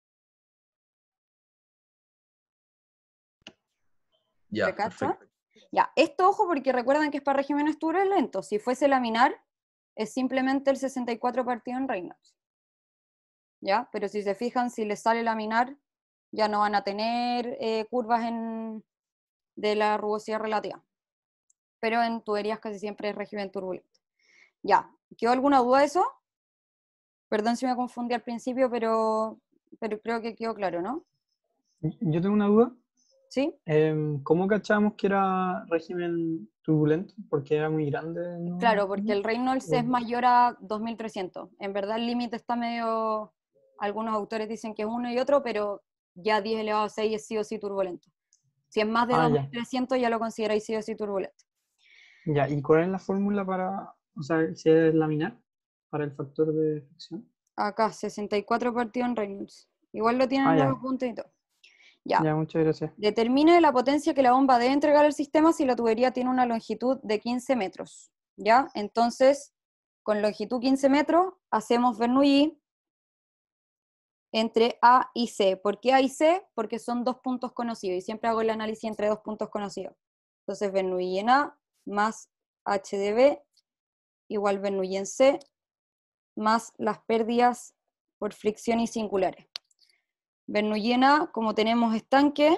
Ya, ¿Se cacha? perfecto. Ya, esto ojo porque recuerdan que es para regímenes turbulentos. Si fuese laminar, es simplemente el 64 partido en Reynolds. ¿Ya? Pero si se fijan, si les sale laminar, ya no van a tener curvas de la rugosidad relativa. Pero en tuberías casi siempre es régimen turbulento. Ya, ¿quedó alguna duda de eso? Perdón si me confundí al principio, pero creo que quedó claro, ¿no? Yo tengo una duda. ¿Sí? ¿Cómo cachamos que era régimen turbulento? Porque era muy grande, ¿no? Claro, porque el Reynolds es mayor a 2300. En verdad el límite está medio... Algunos autores dicen que es uno y otro, pero ya 10 elevado a 6 es sí o sí turbulento. Si es más de 2300 ya lo consideráis sí o sí turbulento. Ya, ¿y cuál es la fórmula para, o sea, si es laminar, para el factor de fricción? Acá, 64 partido en Reynolds. Igual lo tienen en los puntos y todo. Ya. Ya, muchas gracias. Determine la potencia que la bomba debe entregar al sistema si la tubería tiene una longitud de 15 metros. ¿Ya? Entonces, con longitud 15 metros, hacemos Bernoulli entre A y C. ¿Por qué A y C? Porque son dos puntos conocidos, y siempre hago el análisis entre dos puntos conocidos. Entonces, Bernoulli en A más H de B igual Bernoulli en C más las pérdidas por fricción y singulares. Bernoulli en A, como tenemos estanque,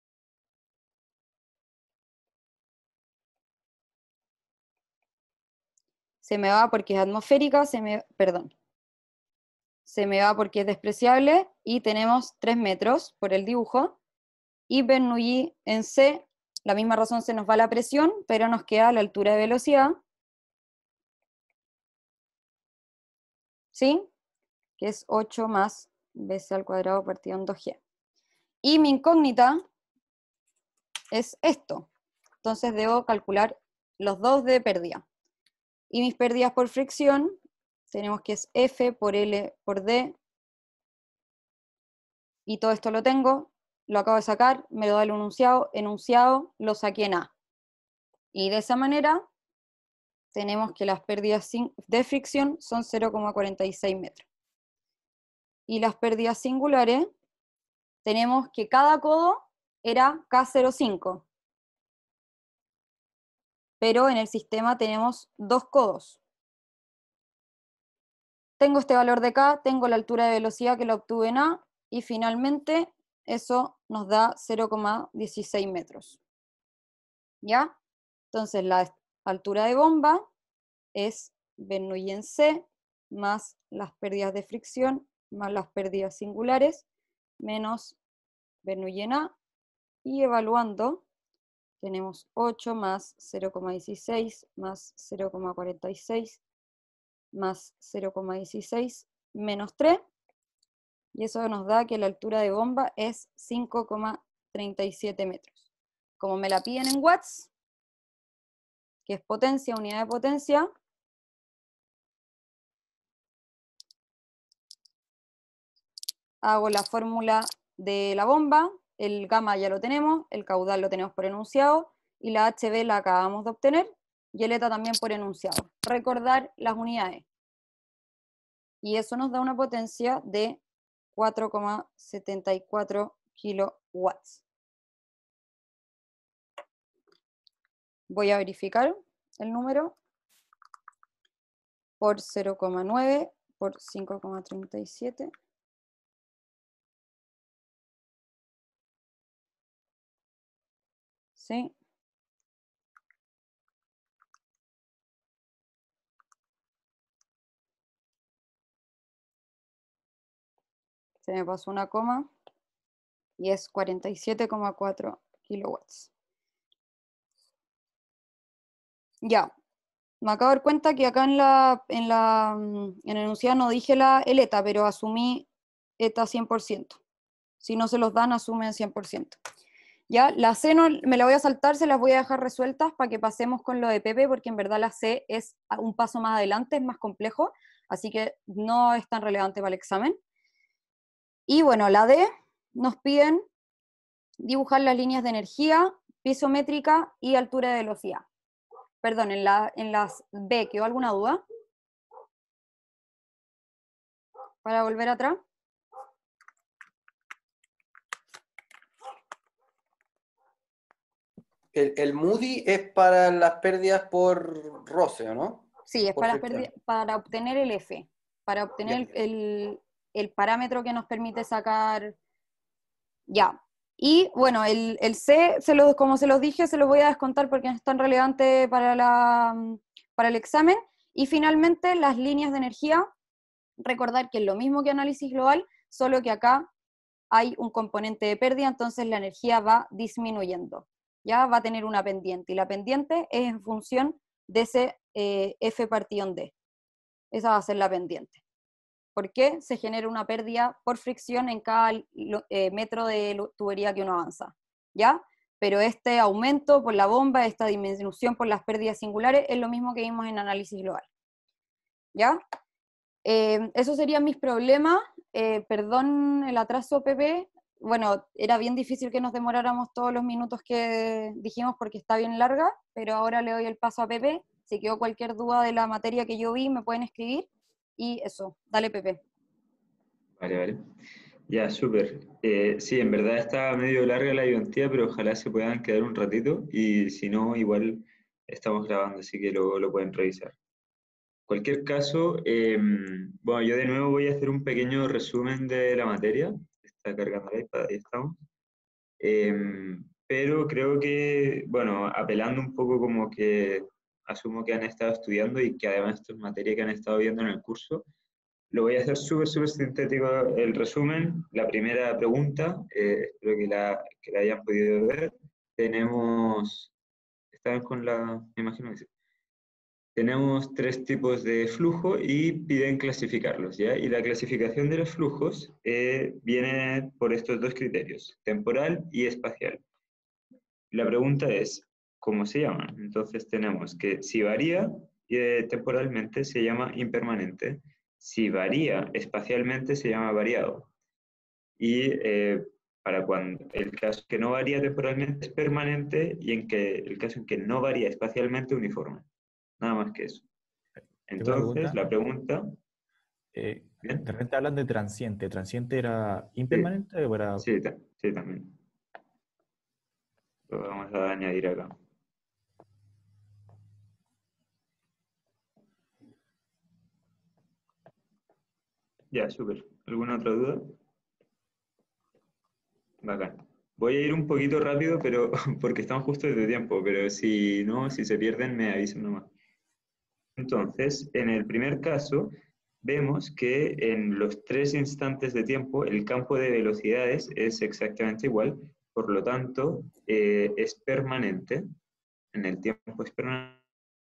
se me va porque es atmosférica, se me va porque es despreciable, y tenemos 3 metros por el dibujo, y Bernoulli en C, la misma razón se nos va la presión, pero nos queda la altura de velocidad, ¿sí? Que es 8 más bc al cuadrado partido en 2g. Y mi incógnita es esto. Entonces debo calcular los dos de pérdida. Y mis pérdidas por fricción, tenemos que es F por L por D, y todo esto lo tengo, lo acabo de sacar, me lo da el enunciado lo saqué en A. Y de esa manera tenemos que las pérdidas de fricción son 0,46 metros. Y las pérdidas singulares, tenemos que cada codo era K05. Pero en el sistema tenemos dos codos. Tengo este valor de K, tengo la altura de velocidad que la obtuve en A, y finalmente eso nos da 0,16 metros. ¿Ya? Entonces la altura de bomba es Bernoulli en C más las pérdidas de fricción más las pérdidas singulares menos Bernoulli en A, y evaluando tenemos 8 más 0,16 más 0,46 más 0,16 menos 3, y eso nos da que la altura de bomba es 5,37 metros. Como me la piden en watts, que es potencia, unidad de potencia, hago la fórmula de la bomba, el gamma ya lo tenemos, el caudal lo tenemos por enunciado, y la HB la acabamos de obtener, y el eta también por enunciado. Recordar las unidades. Y eso nos da una potencia de 4,74 kilowatts. Voy a verificar el número por 0,9 por 5,37. ¿Sí? Se me pasó una coma y es 47,4 kilowatts. Ya, me acabo de dar cuenta que acá en el enunciado no dije el eta, pero asumí eta 100%. Si no se los dan, asumen 100%. Ya, la C no, me la voy a saltar, se las voy a dejar resueltas para que pasemos con lo de Pepe, porque en verdad la C es un paso más adelante, es más complejo, así que no es tan relevante para el examen. Y bueno, la D nos piden dibujar las líneas de energía, pisométrica y altura de velocidad. Perdón, en las B, ¿quedó alguna duda? Para volver atrás. El Moody es para las pérdidas por roce, ¿o no? Sí, es Por fricción. para obtener el F, para obtener el parámetro que nos permite sacar. Ya. Y bueno, el C, como se los dije, se los voy a descontar porque no es tan relevante para el examen. Y finalmente, las líneas de energía, recordar que es lo mismo que análisis global, solo que acá hay un componente de pérdida, entonces la energía va disminuyendo. Ya va a tener una pendiente, y la pendiente es en función de ese F partido en D. Esa va a ser la pendiente. ¿Por qué? Se genera una pérdida por fricción en cada metro de tubería que uno avanza, ¿ya? Pero este aumento por la bomba, esta disminución por las pérdidas singulares, es lo mismo que vimos en análisis global, ¿ya? Esos serían mis problemas. Perdón el atraso, Pepe. Bueno, era bien difícil que nos demoráramos todos los minutos que dijimos porque está bien larga, pero ahora le doy el paso a Pepe. Si quedó cualquier duda de la materia que yo vi, me pueden escribir. Y eso, dale, Pepe. Vale. Ya, súper. Sí, en verdad está medio larga la ayudantía, pero ojalá se puedan quedar un ratito, y si no, igual estamos grabando, así que lo pueden revisar. Cualquier caso, bueno, yo de nuevo voy a hacer un pequeño resumen de la materia. Está cargando el iPad, ahí estamos. Pero creo que, bueno, apelando un poco como que asumo que han estado estudiando y que además esto es materia que han estado viendo en el curso, lo voy a hacer súper sintético el resumen. La primera pregunta, espero que la hayan podido ver. Están con me imagino que sí. Tenemos 3 tipos de flujo y piden clasificarlos, ¿ya? Y la clasificación de los flujos viene por estos 2 criterios, temporal y espacial. La pregunta es, ¿cómo se llaman? Entonces tenemos que si varía temporalmente se llama impermanente, si varía espacialmente se llama variado. Y para cuando el caso que no varía temporalmente es permanente, y el caso en que no varía espacialmente, uniforme. Nada más que eso. Entonces, la pregunta... de repente hablan de transiente. ¿Transiente era impermanente o era...? Sí, también. Lo vamos a añadir acá. Ya, súper. ¿Alguna otra duda? Bacán. Voy a ir un poquito rápido, pero porque estamos justo de tiempo, pero si no, si se pierden, me avisan nomás. Entonces, en el primer caso, vemos que en los 3 instantes de tiempo el campo de velocidades es exactamente igual, por lo tanto, es permanente, en el tiempo es permanente,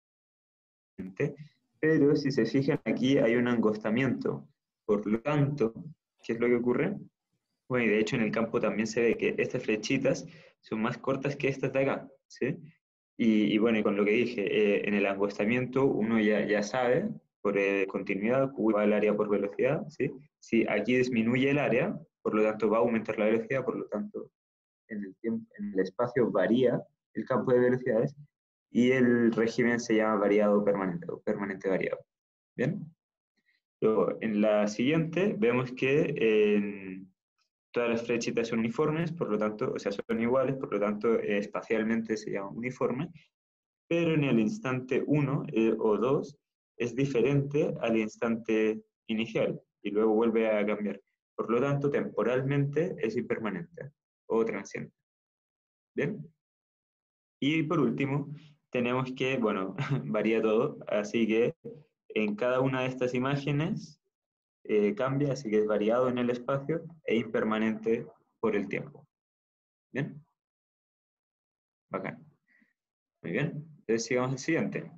pero si se fijan aquí hay un angostamiento, por lo tanto, ¿qué es lo que ocurre? Bueno, y de hecho en el campo también se ve que estas flechitas son más cortas que estas de acá, ¿sí? Y bueno, y con lo que dije, en el angostamiento uno ya sabe, por continuidad, Q igual al área por velocidad, ¿sí? Si aquí disminuye el área, por lo tanto va a aumentar la velocidad, por lo tanto en el tiempo, en el espacio varía el campo de velocidades, y el régimen se llama variado permanente o permanente variado. ¿Bien? Luego, en la siguiente, vemos que todas las flechitas son uniformes, por lo tanto, o sea, son iguales, por lo tanto, espacialmente se llama uniforme, pero en el instante 1 o 2 es diferente al instante inicial, y luego vuelve a cambiar. Por lo tanto, temporalmente es impermanente o transiente. ¿Bien? Y por último, tenemos que, bueno, varía todo, así que en cada una de estas imágenes cambia, así que es variado en el espacio e impermanente por el tiempo. ¿Bien? Bacán. Muy bien. Entonces sigamos al siguiente.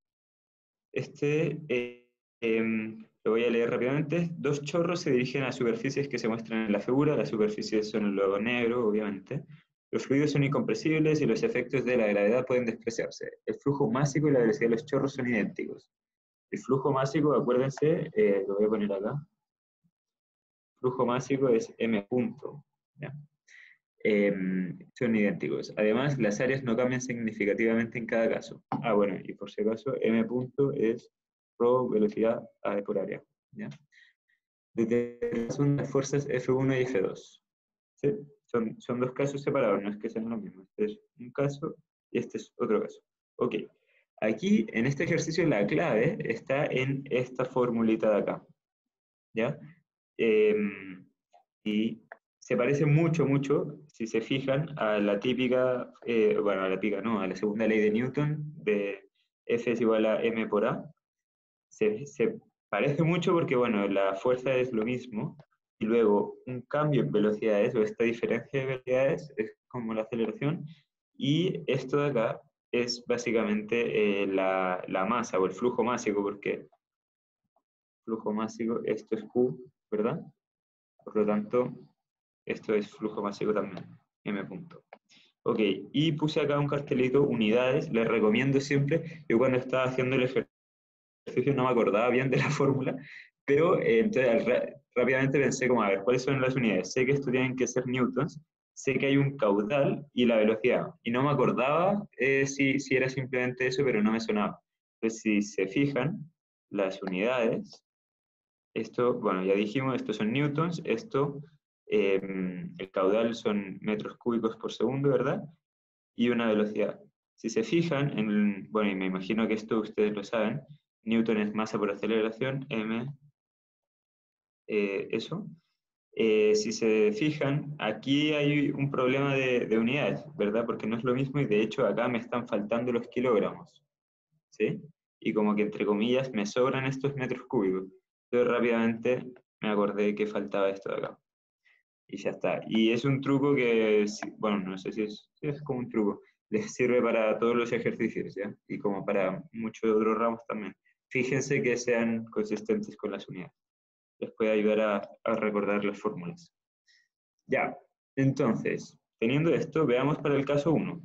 Lo voy a leer rápidamente. Dos chorros se dirigen a superficies que se muestran en la figura. Las superficies son el logo negro, obviamente. Los fluidos son incompresibles y los efectos de la gravedad pueden despreciarse. El flujo másico y la velocidad de los chorros son idénticos. El flujo másico, acuérdense, lo voy a poner acá. Flujo másico es m punto. ¿Ya? Son idénticos. Además, las áreas no cambian significativamente en cada caso. Ah, bueno, y por si acaso, m punto es ρ velocidad por área. ¿Ya? Son las fuerzas F1 y F2. ¿Sí? Son dos casos separados, no es que sean lo mismo. Este es un caso y este es otro caso. Ok. Aquí, en este ejercicio, la clave está en esta formulita de acá. ¿Ya? Y se parece mucho, si se fijan, a la típica, bueno, a la típica no, a la segunda ley de Newton, de F es igual a m por a. Se parece mucho porque, bueno, la fuerza es lo mismo, y luego un cambio en velocidades, o esta diferencia de velocidades, es como la aceleración, y esto de acá es básicamente la masa, o el flujo másico, porque flujo másico, esto es Q, ¿verdad? Por lo tanto, esto es flujo másico también, m punto. Ok, y puse acá un cartelito, unidades, les recomiendo siempre, yo cuando estaba haciendo el ejercicio no me acordaba bien de la fórmula, pero entonces rápidamente pensé como, a ver, ¿cuáles son las unidades? Sé que esto tienen que ser newtons, sé que hay un caudal y la velocidad, y no me acordaba si era simplemente eso, pero no me sonaba. Entonces, si se fijan, las unidades, esto, bueno, ya dijimos, estos son newtons, esto, el caudal son metros cúbicos por segundo, ¿verdad? Y una velocidad. Si se fijan, bueno, y me imagino que esto ustedes lo saben, newton es masa por aceleración, m, eso. Si se fijan, aquí hay un problema de unidades, ¿verdad? Porque no es lo mismo y de hecho acá me están faltando los kilogramos, ¿sí? Y como que entre comillas me sobran estos metros cúbicos. Entonces rápidamente me acordé que faltaba esto de acá. Y ya está. Y es un truco que, bueno, no sé si es como un truco. Les sirve para todos los ejercicios, ¿ya? Y como para muchos otros ramos también. Fíjense que sean consistentes con las unidades. Les puede ayudar a recordar las fórmulas. Ya, entonces, teniendo esto, veamos para el caso 1.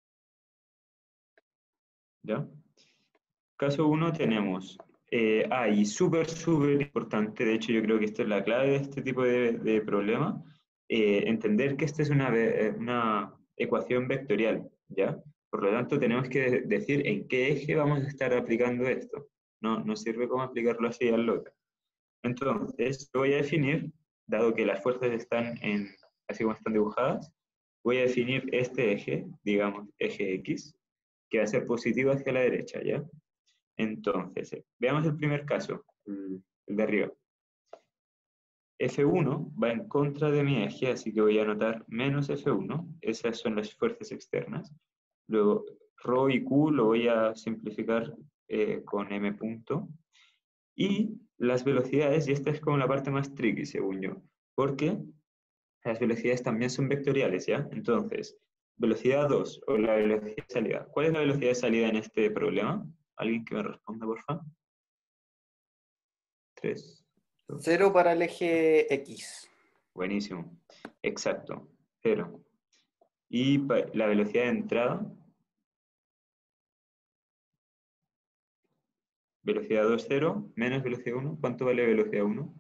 ¿Ya? Caso 1 tenemos, y súper importante, de hecho yo creo que esta es la clave de este tipo de problema, entender que esta es una ecuación vectorial, ¿ya? Por lo tanto, tenemos que decir en qué eje vamos a estar aplicando esto. No sirve como aplicarlo así al lote. Entonces, voy a definir, dado que las fuerzas están así como están dibujadas, voy a definir este eje, digamos, eje X, que va a ser positivo hacia la derecha, ¿ya? Entonces, veamos el primer caso, el de arriba. F1 va en contra de mi eje, así que voy a anotar menos F1, esas son las fuerzas externas. Luego, ρ y Q lo voy a simplificar con m punto. Y las velocidades, y esta es como la parte más tricky, según yo, porque las velocidades también son vectoriales, ¿ya? Entonces, velocidad 2 o la velocidad de salida. ¿Cuál es la velocidad de salida en este problema? ¿Alguien que me responda, por favor? 3, 2. 0 para el eje X. Buenísimo. Exacto. 0. Y la velocidad de entrada. Velocidad 2, 0, menos velocidad 1. ¿Cuánto vale velocidad 1?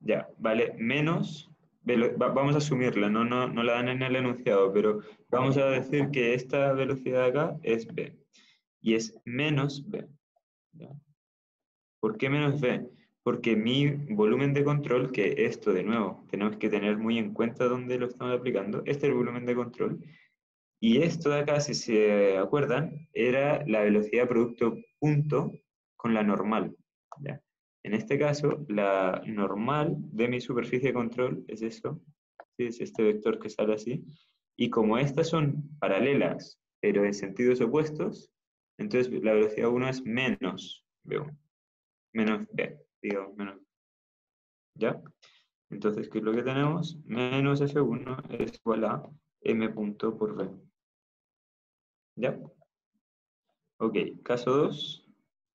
ya, vale menos, vamos a asumirla, no la dan en el enunciado, pero vamos a decir que esta velocidad de acá es v, y es menos v. ¿Ya? ¿Por qué menos v? Porque mi volumen de control, que esto de nuevo, tenemos que tener muy en cuenta dónde lo estamos aplicando, este es el volumen de control, y esto de acá, si se acuerdan, era la velocidad producto punto con la normal. ¿Ya? En este caso, la normal de mi superficie de control es eso, ¿sí? Es este vector que sale así, y como estas son paralelas, pero en sentidos opuestos, entonces la velocidad 1 es menos v1, menos v, digamos, menos. ¿Ya? Entonces, ¿qué es lo que tenemos? Menos f1 es igual a m punto por v. ¿Ya? Ok, caso 2.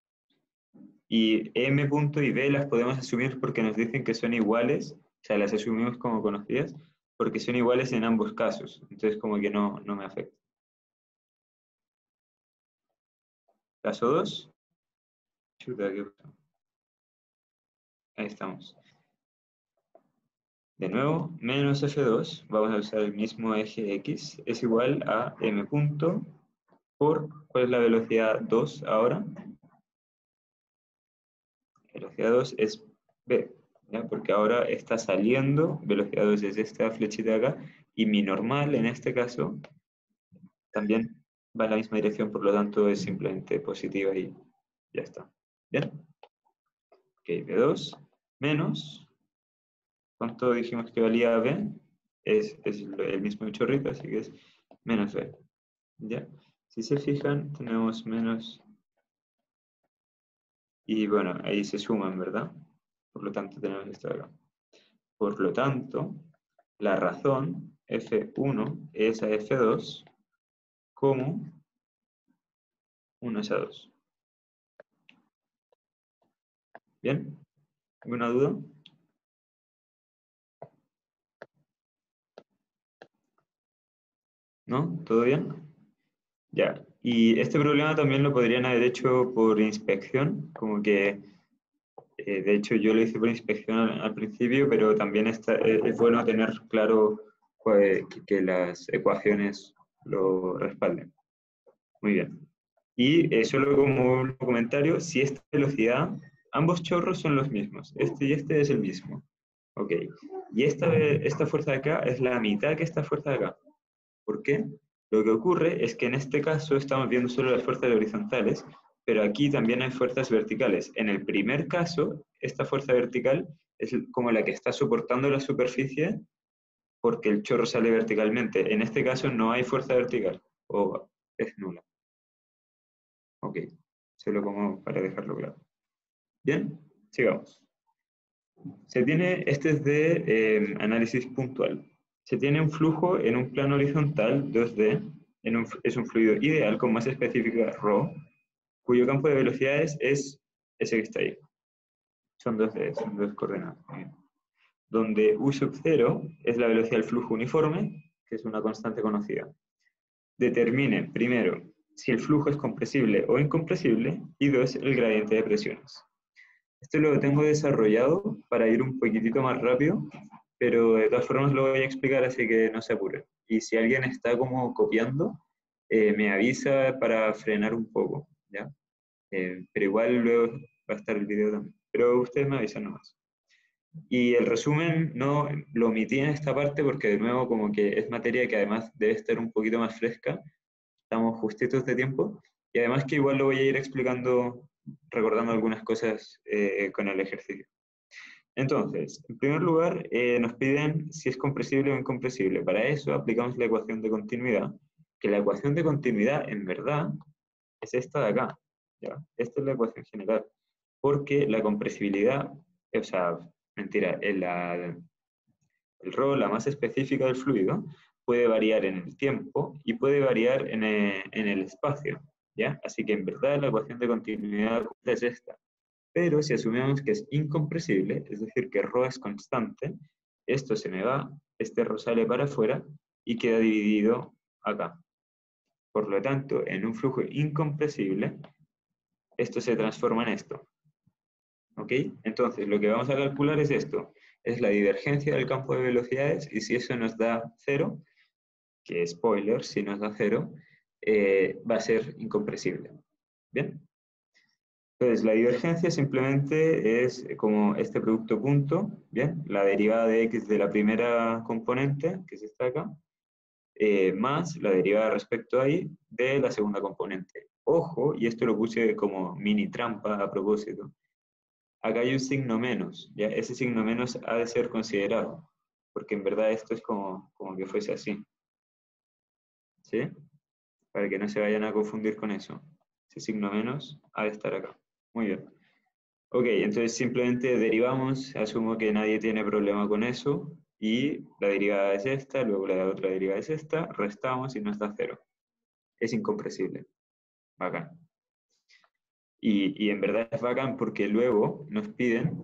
Y m punto y v las podemos asumir porque nos dicen que son iguales, o sea, las asumimos como conocidas, porque son iguales en ambos casos. Entonces, como que no me afecta. Caso 2. Chuta, ¿qué pasó? Ahí estamos. De nuevo, menos f2, vamos a usar el mismo eje x, es igual a m punto por, ¿cuál es la velocidad 2 ahora? Velocidad 2 es v, ¿ya? Porque ahora está saliendo, velocidad 2 es esta flechita de acá, y mi normal en este caso también va en la misma dirección, por lo tanto es simplemente positiva y ya está. ¿Bien? Ok, v2 menos, ¿cuánto dijimos que valía v? Es el mismo chorrito, así que es menos v. ¿Ya? Si se fijan, tenemos menos, y bueno, ahí se suman, ¿verdad? Por lo tanto, tenemos esto acá. Por lo tanto, la razón F1 es a F2 como 1 es a 2. ¿Bien? ¿Alguna duda? ¿No? ¿Todo bien? Ya. Y este problema también lo podrían haber hecho por inspección, como que, de hecho yo lo hice por inspección al principio, pero también es bueno tener claro que las ecuaciones lo respalden. Muy bien. Y solo como un comentario, si esta velocidad, ambos chorros son los mismos, este y este es el mismo. Ok. Y esta fuerza de acá es la mitad que esta fuerza de acá. ¿Por qué? Lo que ocurre es que en este caso estamos viendo solo las fuerzas horizontales, pero aquí también hay fuerzas verticales. En el primer caso, esta fuerza vertical es como la que está soportando la superficie porque el chorro sale verticalmente. En este caso no hay fuerza vertical, o es nula. Ok, solo como para dejarlo claro. Bien, sigamos. Este es de análisis puntual. Se tiene un flujo en un plano horizontal 2D, es un fluido ideal con masa específica ρ, cuyo campo de velocidades es ese que está ahí. Son 2D, son dos coordenadas. Donde U sub 0 es la velocidad del flujo uniforme, que es una constante conocida. Determine, primero, si el flujo es compresible o incompresible, y 2, el gradiente de presiones. Esto lo tengo desarrollado para ir un poquitito más rápido, pero de todas formas lo voy a explicar, así que no se apure. Y si alguien está como copiando, me avisa para frenar un poco, ¿ya? Pero igual luego va a estar el video también. Pero ustedes me avisan nomás. Y el resumen no lo omití en esta parte porque de nuevo como que es materia que además debe estar un poquito más fresca. Estamos justitos de tiempo. Y además que igual lo voy a ir explicando, recordando algunas cosas con el ejercicio. Entonces, en primer lugar, nos piden si es compresible o incompresible. Para eso aplicamos la ecuación de continuidad, que la ecuación de continuidad, en verdad, es esta de acá. ¿Ya? Esta es la ecuación general. Porque la compresibilidad, o sea, mentira, el ρ, la masa específica del fluido, puede variar en el tiempo y puede variar en el espacio. ¿Ya? Así que en verdad la ecuación de continuidad es esta. Pero si asumimos que es incompresible, es decir, que ρ es constante, esto se me va, este ρ sale para afuera y queda dividido acá. Por lo tanto, en un flujo incompresible, esto se transforma en esto. ¿Ok? Entonces, lo que vamos a calcular es esto. es la divergencia del campo de velocidades, y si eso nos da 0, que spoiler, si nos da 0, va a ser incompresible. ¿Bien? Entonces, la divergencia simplemente es como este producto punto, ¿bien? La derivada de x de la primera componente, que es esta acá, más la derivada respecto a y de la segunda componente. Ojo, y esto lo puse como mini trampa a propósito, acá hay un signo menos, ¿ya? Ese signo menos ha de ser considerado, porque en verdad esto es como que fuese así. ¿Sí? Para que no se vayan a confundir con eso. Ese signo menos ha de estar acá. Muy bien. Ok, entonces simplemente derivamos, asumo que nadie tiene problema con eso, y la derivada es esta, luego la otra derivada es esta, restamos y nos da 0. Es incompresible. Bacán. Y en verdad es bacán porque luego nos piden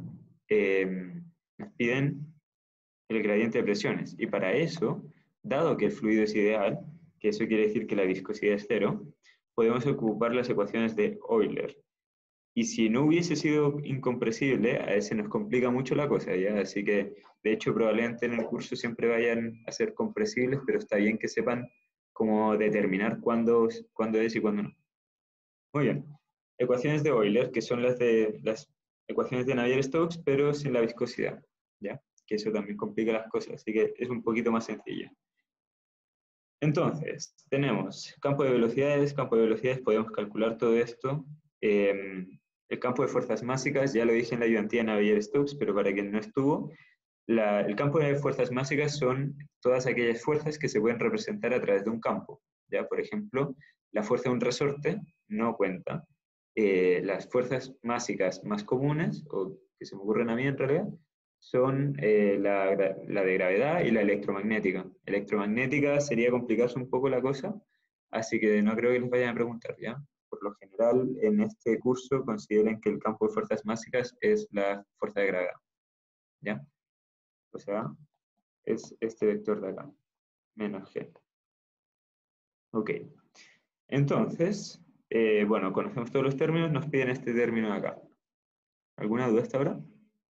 el gradiente de presiones. Y para eso, dado que el fluido es ideal, que eso quiere decir que la viscosidad es 0, podemos ocupar las ecuaciones de Euler. Y si no hubiese sido incompresible, a ese nos complica mucho la cosa, ¿ya? Así que, de hecho, probablemente en el curso siempre vayan a ser compresibles, pero está bien que sepan cómo determinar cuándo es y cuándo no. Muy bien. Ecuaciones de Euler, que son las ecuaciones de Navier-Stokes, pero sin la viscosidad, ¿ya? Que eso también complica las cosas, así que es un poquito más sencilla. Entonces, tenemos campo de velocidades, podemos calcular todo esto. El campo de fuerzas básicas, ya lo dije en la ayudantía de Navier-Stokes, pero para quien no estuvo, el campo de fuerzas básicas son todas aquellas fuerzas que se pueden representar a través de un campo. ¿Ya? Por ejemplo, la fuerza de un resorte no cuenta. Las fuerzas básicas más comunes, o que se me ocurren a mí en realidad, son la de gravedad y la electromagnética. Electromagnética sería complicarse un poco la cosa, así que no creo que les vayan a preguntar, ¿ya? Por lo general, en este curso consideren que el campo de fuerzas básicas es la fuerza de gravedad, ¿ya? O sea, es este vector de acá, menos g. Ok. Entonces, bueno, conocemos todos los términos, nos piden este término de acá. ¿Alguna duda hasta ahora?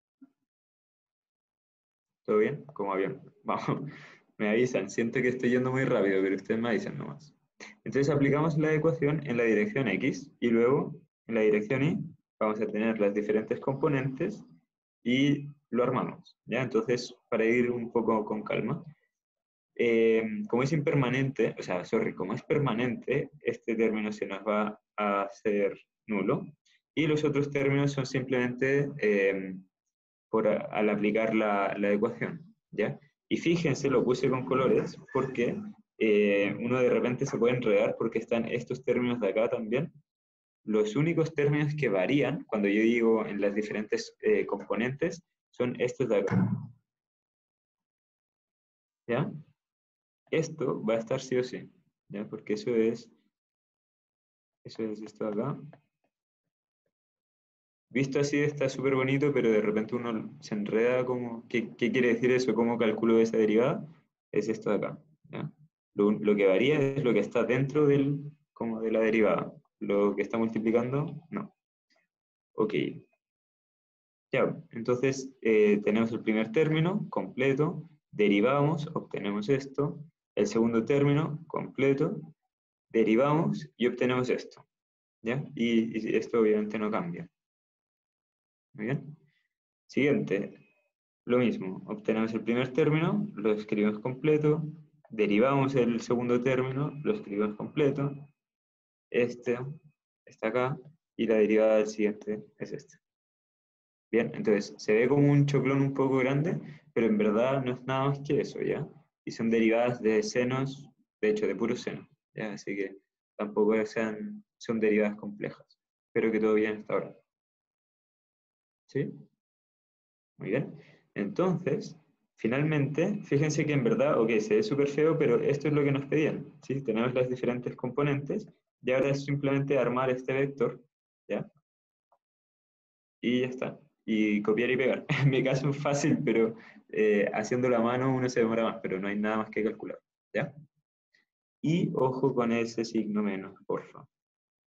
¿Todo bien? ¿Cómo bien? Vamos, me avisan, siento que estoy yendo muy rápido, pero ustedes me avisan nomás. Entonces aplicamos la ecuación en la dirección X y luego en la dirección Y vamos a tener las diferentes componentes y lo armamos, ¿ya? Entonces, para ir un poco con calma, como es impermanente, como es permanente, este término se nos va a hacer nulo y los otros términos son simplemente al aplicar la ecuación, ¿ya? Y fíjense, lo puse con colores porque uno de repente se puede enredar porque están estos términos de acá también. Los únicos términos que varían cuando yo digo en las diferentes componentes son estos de acá. ¿Ya? Esto va a estar sí o sí, ¿ya? Porque eso es esto de acá. Visto así está súper bonito, pero de repente uno se enreda como, ¿qué quiere decir eso? ¿Cómo calculo esa derivada? Es esto de acá, ¿ya? Lo que varía es lo que está dentro de la derivada. Lo que está multiplicando, no. Ok. Ya, entonces tenemos el primer término completo, derivamos, obtenemos esto. El segundo término completo, derivamos y obtenemos esto. ¿Ya? Y esto obviamente no cambia. Muy bien. Siguiente, lo mismo, obtenemos el primer término, lo escribimos completo, derivamos el segundo término, lo escribimos completo, este está acá, y la derivada del siguiente es este. Bien, entonces se ve como un choclón un poco grande, pero en verdad no es nada más que eso, ¿ya? Y son derivadas de senos, de hecho, de puros senos, ¿ya? Así que tampoco son derivadas complejas. Espero que todo bien hasta ahora. ¿Sí? Muy bien. Entonces, finalmente, fíjense que en verdad, ok, se ve súper feo, pero esto es lo que nos pedían, ¿sí? Tenemos las diferentes componentes, y ahora es simplemente armar este vector, ¿ya? Y ya está. Y copiar y pegar. En mi caso es fácil, pero haciéndolo a mano uno se demora más, pero no hay nada más que calcular, ¿ya? Y ojo con ese signo menos, porfa.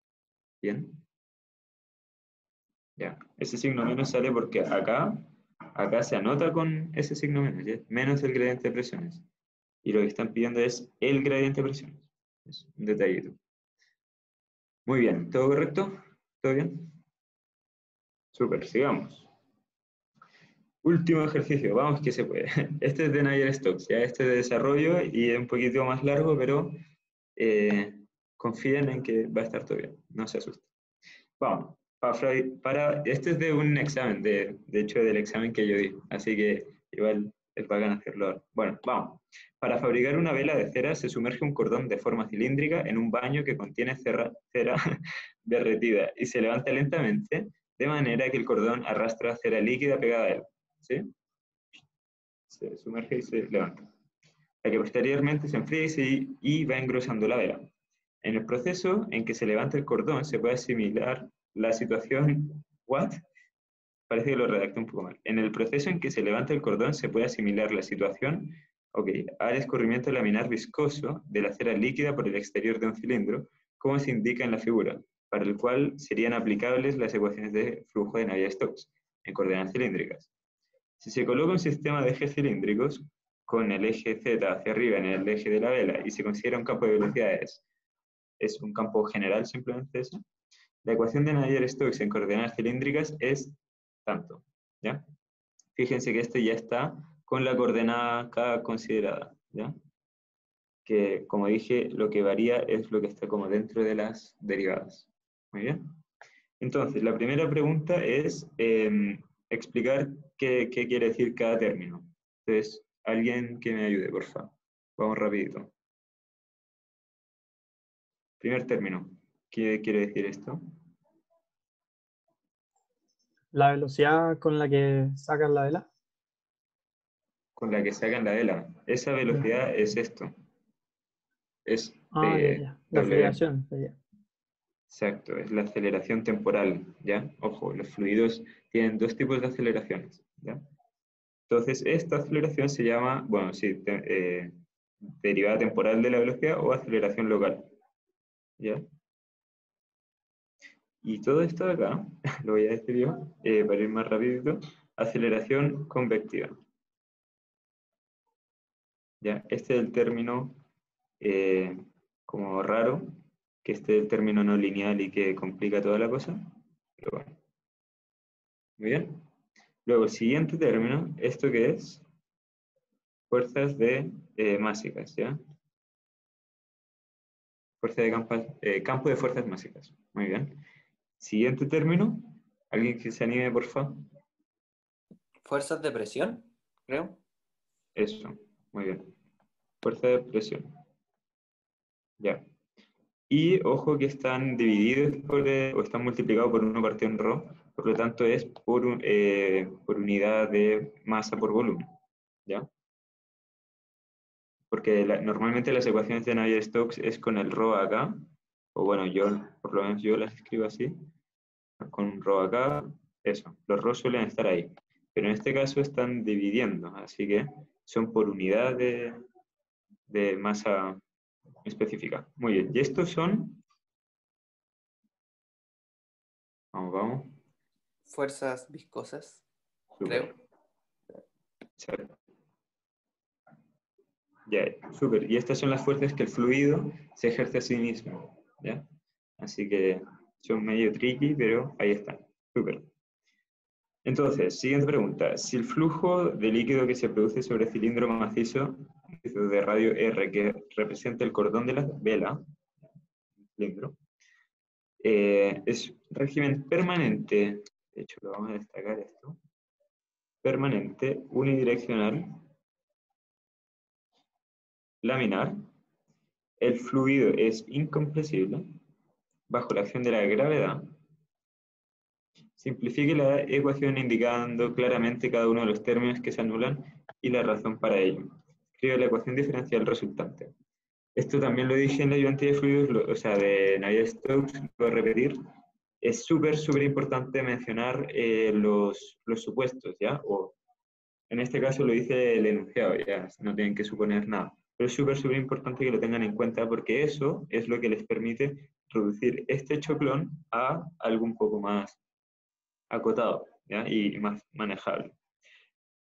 ¿Bien? Ya, ese signo menos sale porque acá acá se anota con ese signo menos, ¿ya? Menos el gradiente de presiones. Y lo que están pidiendo es el gradiente de presiones. Es un detallito. Muy bien, ¿todo correcto? ¿Todo bien? Súper, sigamos. Último ejercicio, vamos que se puede. Este es de Navier-Stokes, ya este es de desarrollo y es un poquito más largo, pero confíen en que va a estar todo bien, no se asusten. Vamos, este es de un examen, de hecho del examen que yo di, así que igual es bacán hacerlo ahora. Bueno, vamos. Para fabricar una vela de cera se sumerge un cordón de forma cilíndrica en un baño que contiene cera derretida y se levanta lentamente de manera que el cordón arrastra cera líquida pegada a él. ¿Sí? Se sumerge y se levanta. La que posteriormente se enfría y va engrosando la vela. En el proceso en que se levanta el cordón se puede asimilar la situación... ¿What? Parece que lo redacté un poco mal. En el proceso en que se levanta el cordón se puede asimilar la situación al escurrimiento laminar viscoso de la cera líquida por el exterior de un cilindro, como se indica en la figura, para el cual serían aplicables las ecuaciones de flujo de Navier-Stokes en coordenadas cilíndricas. Si se coloca un sistema de ejes cilíndricos con el eje Z hacia arriba en el eje de la vela y se considera un campo de velocidades, es un campo general simplemente eso, la ecuación de Navier-Stokes en coordenadas cilíndricas es tanto, ¿ya? Fíjense que este ya está con la coordenada K considerada, ¿ya? Que, como dije, lo que varía es lo que está como dentro de las derivadas. Muy bien. Entonces, la primera pregunta es explicar qué quiere decir cada término. Entonces, alguien que me ayude, por favor. Vamos rapidito. Primer término. ¿Qué quiere decir esto? La velocidad con la que sacan la vela. Con la que sacan la vela. Esa velocidad es esto. Es Ya. La aceleración. Ya. Exacto, es la aceleración temporal, ¿ya? Ojo, los fluidos tienen dos tipos de aceleraciones, ¿ya? Entonces, esta aceleración se llama, bueno, sí, derivada temporal de la velocidad o aceleración local, ¿ya? Y todo esto de acá, lo voy a decir yo, para ir más rapidito, aceleración convectiva. ¿Ya? Este es el término como raro, que este es el término no lineal y que complica toda la cosa, pero bueno. Muy bien. Luego, el siguiente término, ¿esto qué es? Fuerzas másicas, ¿ya? Fuerza de campo de fuerzas másicas. Muy bien. Siguiente término, ¿alguien que se anime, por favor? Fuerzas de presión, creo. Eso, muy bien. Fuerza de presión. Ya. Y ojo que están divididos o están multiplicados por 1 partido en ρ, por lo tanto es por unidad de masa por volumen, ¿ya? Porque normalmente las ecuaciones de Navier-Stokes es con el ρ acá, o bueno, por lo menos yo las escribo así, con ρ acá, eso, los ρ suelen estar ahí, pero en este caso están dividiendo, así que son por unidad de masa específica. Muy bien, y estos son... Vamos. Fuerzas viscosas, Super. creo. Ya, súper. Y estas son las fuerzas que el fluido se ejerce a sí mismo, ¿ya? Así que son medio tricky, pero ahí están. Súper. Entonces, siguiente pregunta. Si el flujo de líquido que se produce sobre el cilindro macizo de radio R, que representa el cordón de la vela, cilindro, es régimen permanente, de hecho lo vamos a destacar esto, permanente, unidireccional, laminar, el fluido es incompresible, bajo la acción de la gravedad, simplifique la ecuación indicando claramente cada uno de los términos que se anulan y la razón para ello. Escribe la ecuación diferencial resultante. Esto también lo dije en la ayudante de fluidos, o sea, de Navier-Stokes, lo voy a repetir. Es súper importante mencionar los supuestos, ¿ya? O en este caso lo dice el enunciado, ya, no tienen que suponer nada. Pero es súper importante que lo tengan en cuenta porque eso es lo que les permite reducir este choclón a algo un poco más acotado, ¿ya? Y más manejable.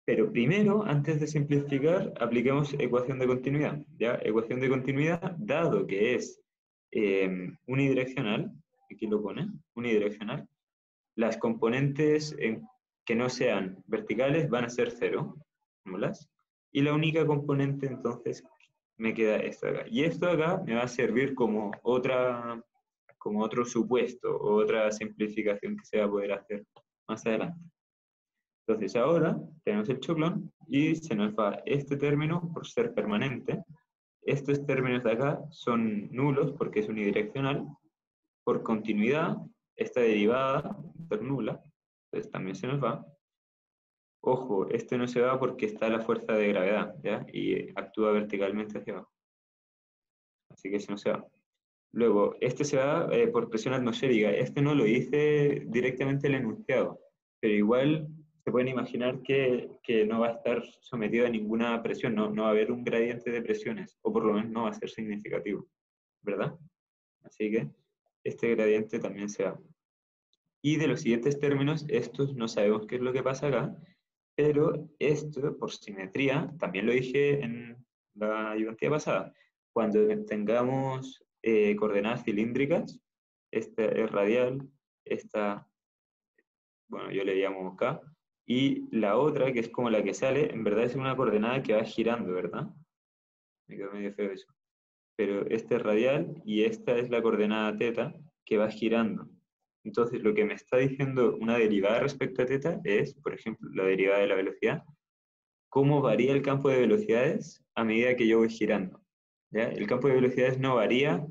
Pero primero, antes de simplificar, apliquemos ecuación de continuidad. ¿Ya? Ecuación de continuidad, dado que es unidireccional, aquí lo pone, unidireccional, las componentes que no sean verticales van a ser 0, nulas, y la única componente entonces me queda esto de acá. Y esto de acá me va a servir como otro supuesto, o otra simplificación que se va a poder hacer más adelante. Entonces ahora tenemos el choclón y se nos va este término por ser permanente. Estos términos de acá son nulos porque es unidireccional. Por continuidad, esta derivada va a ser nula, entonces también se nos va. Ojo, este no se va porque está la fuerza de gravedad, ¿ya? Y actúa verticalmente hacia abajo. Así que ese no se va. Luego, este se va por presión atmosférica. Este no lo dice directamente el enunciado, pero igual se pueden imaginar que no va a estar sometido a ninguna presión, no va a haber un gradiente de presiones, o por lo menos no va a ser significativo, ¿verdad? Así que este gradiente también se va. Y de los siguientes términos, estos no sabemos qué es lo que pasa acá, pero esto, por simetría, también lo dije en la ayudantía pasada, cuando tengamos coordenadas cilíndricas, esta es radial, esta, bueno, yo le llamo K, y la otra, que es como la que sale, en verdad es una coordenada que va girando, ¿verdad? Me quedó medio feo eso. Pero esta es radial y esta es la coordenada θ que va girando. Entonces, lo que me está diciendo una derivada respecto a θ es, por ejemplo, la derivada de la velocidad, cómo varía el campo de velocidades a medida que yo voy girando. ¿Ya? El campo de velocidades no varía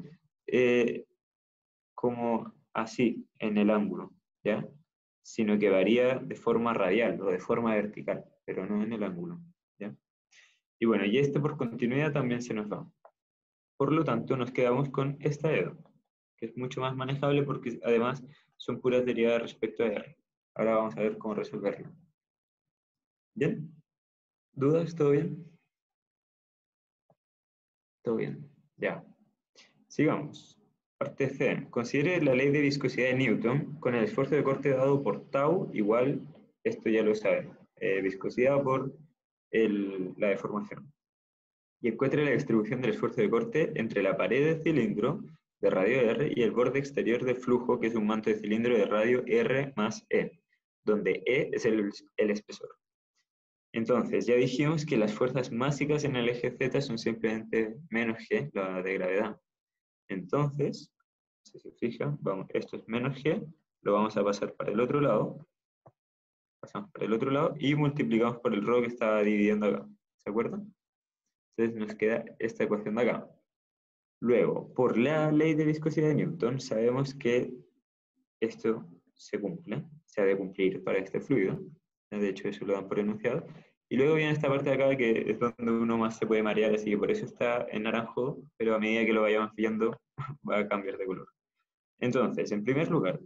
como así, en el ángulo, ¿ya? Sino que varía de forma radial o de forma vertical, pero no en el ángulo, ¿ya? Y bueno, y este por continuidad también se nos va. Por lo tanto, nos quedamos con esta EDO, que es mucho más manejable porque además son puras derivadas respecto a R. Ahora vamos a ver cómo resolverlo. ¿Bien? ¿Dudas? ¿Todo bien? Todo bien. Ya. Sigamos. Parte C. Considere la ley de viscosidad de Newton con el esfuerzo de corte dado por tau igual, esto ya lo saben, viscosidad por la deformación. Y encuentre la distribución del esfuerzo de corte entre la pared del cilindro de radio R y el borde exterior del flujo, que es un manto de cilindro de radio R más E, donde E es el espesor. Entonces, ya dijimos que las fuerzas básicas en el eje Z son simplemente menos G, la de gravedad. Entonces, si se fijan, vamos, esto es menos G, lo vamos a pasar para el otro lado, pasamos para el otro lado y multiplicamos por el ρ que estaba dividiendo acá. ¿Se acuerdan? Entonces nos queda esta ecuación de acá. Luego, por la ley de viscosidad de Newton, sabemos que esto se cumple, se ha de cumplir para este fluido. De hecho, eso lo dan por enunciado. Y luego viene esta parte de acá que es donde uno más se puede marear, así que por eso está en naranjo, pero a medida que lo vayamos viendo va a cambiar de color. Entonces, en primer lugar,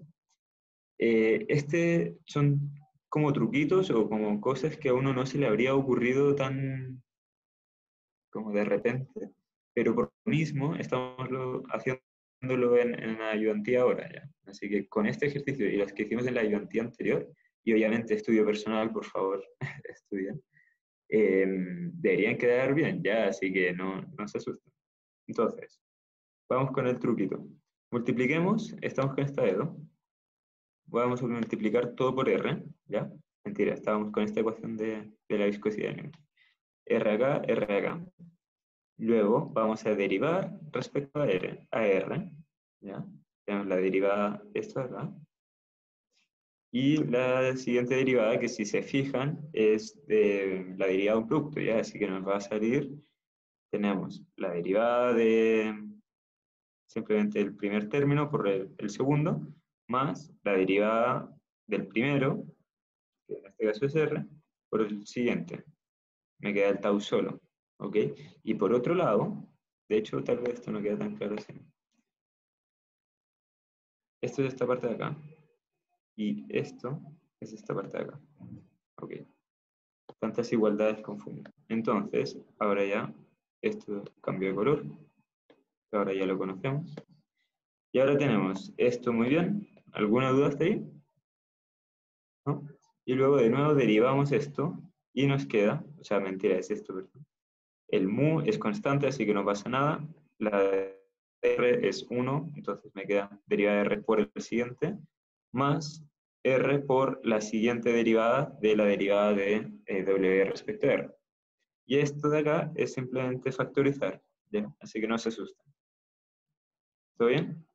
son como truquitos o como cosas que a uno no se le habría ocurrido tan como de repente, pero por lo mismo estamos haciéndolo en la ayudantía ahora ya. Así que con este ejercicio y los que hicimos en la ayudantía anterior, y obviamente estudio personal, por favor, estudien, deberían quedar bien ya, así que no se asusten. Entonces, vamos con el truquito. Multipliquemos, estamos con esta EDO, vamos a multiplicar todo por R, ¿ya? Mentira, estábamos con esta ecuación de la viscosidad de Newton. R acá. Luego vamos a derivar respecto a R, ¿ya? Tenemos la derivada esto de acá. Y la siguiente derivada, que si se fijan, es la derivada de un producto, ¿ya? Así que nos va a salir, tenemos la derivada de simplemente el primer término por el segundo, más la derivada del primero, que en este caso es R, por el siguiente. Me queda el tau solo, ¿ok? Y por otro lado, de hecho tal vez esto no queda tan claro así. Esto es esta parte de acá, y esto es esta parte de acá, ¿ok? Tantas igualdades confunden. Entonces, ahora ya, esto cambió de color, ahora ya lo conocemos. Y ahora tenemos esto muy bien. ¿Alguna duda hasta ahí? ¿No? Y luego de nuevo derivamos esto Y nos queda, o sea, mentira, es esto, perdón. El mu es constante, así que no pasa nada. La de r es 1, entonces me queda derivada de r por el siguiente, más r por la siguiente derivada de la derivada de w respecto a r. Y esto de acá es simplemente factorizar, ¿ya? Así que no se asusten. ¿Todo bien?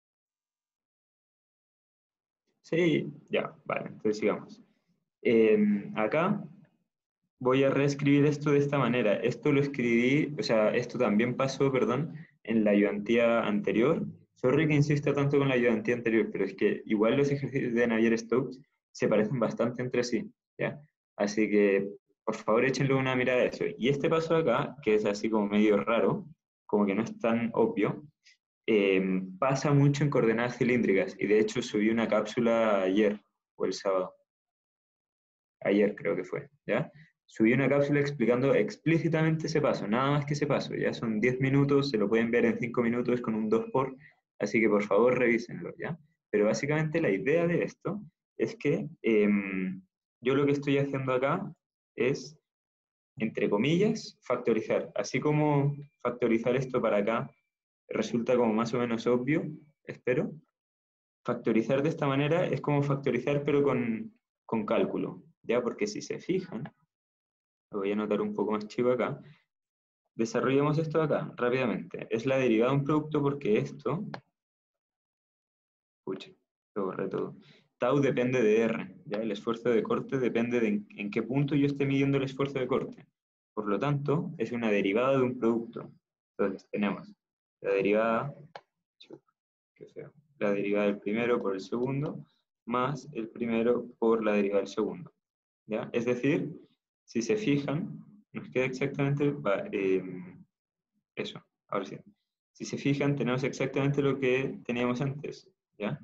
Sí, ya, vale, entonces sigamos. Acá voy a reescribir esto de esta manera. Esto lo escribí, o sea, esto también pasó, perdón, en la ayudantía anterior. Sorry que insista tanto con la ayudantía anterior, pero es que igual los ejercicios de Navier-Stokes se parecen bastante entre sí, ¿ya? Así que, por favor, échenle una mirada a eso. Y este paso acá, que es así como medio raro, como que no es tan obvio, pasa mucho en coordenadas cilíndricas. Y de hecho subí una cápsula ayer, o el sábado. Ayer creo que fue, ¿ya? Subí una cápsula explicando explícitamente ese paso, nada más que ese paso, ya son 10 minutos, se lo pueden ver en 5 minutos con un 2x, así que por favor revísenlo, ¿ya? Pero básicamente la idea de esto es que yo lo que estoy haciendo acá es, entre comillas, factorizar. Así como factorizar esto para acá resulta como más o menos obvio, espero, factorizar de esta manera es como factorizar pero con cálculo, ¿ya? Porque si se fijan, lo voy a anotar un poco más chico acá, desarrollemos esto de acá rápidamente. Es la derivada de un producto porque esto, pucha, lo borré todo. Tau depende de R, ¿ya? El esfuerzo de corte depende de en qué punto yo esté midiendo el esfuerzo de corte. Por lo tanto, es una derivada de un producto. Entonces, tenemos la derivada, qué feo, la derivada del primero por el segundo, más el primero por la derivada del segundo, ¿ya? Es decir, si se fijan, nos queda exactamente eso, ahora sí. Si se fijan, tenemos exactamente lo que teníamos antes, ¿ya?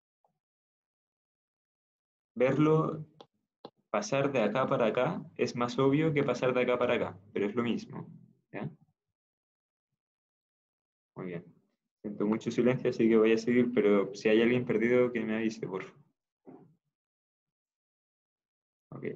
Verlo pasar de acá para acá es más obvio que pasar de acá para acá, pero es lo mismo, ¿ya? Muy bien. Siento mucho silencio, así que voy a seguir, pero si hay alguien perdido, que me avise, por favor. Ok.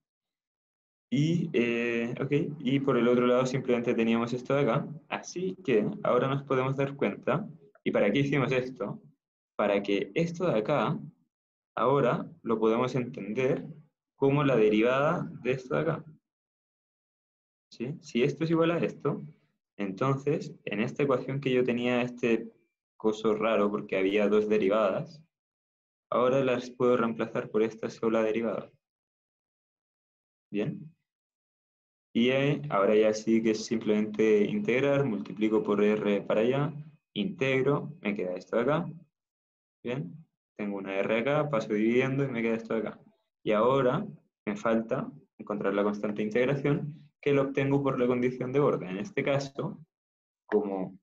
Y por el otro lado simplemente teníamos esto de acá. Así que ahora nos podemos dar cuenta, ¿y para qué hicimos esto? Para que esto de acá, ahora lo podemos entender como la derivada de esto de acá. ¿Sí? Si esto es igual a esto, entonces en esta ecuación que yo tenía este coso raro porque había dos derivadas, ahora las puedo reemplazar por esta sola derivada. ¿Bien? Y ahora ya sí que es simplemente integrar, multiplico por r para allá, integro, me queda esto de acá. Bien, tengo una r acá, paso dividiendo y me queda esto de acá. Y ahora me falta encontrar la constante de integración, que lo obtengo por la condición de borde. En este caso, como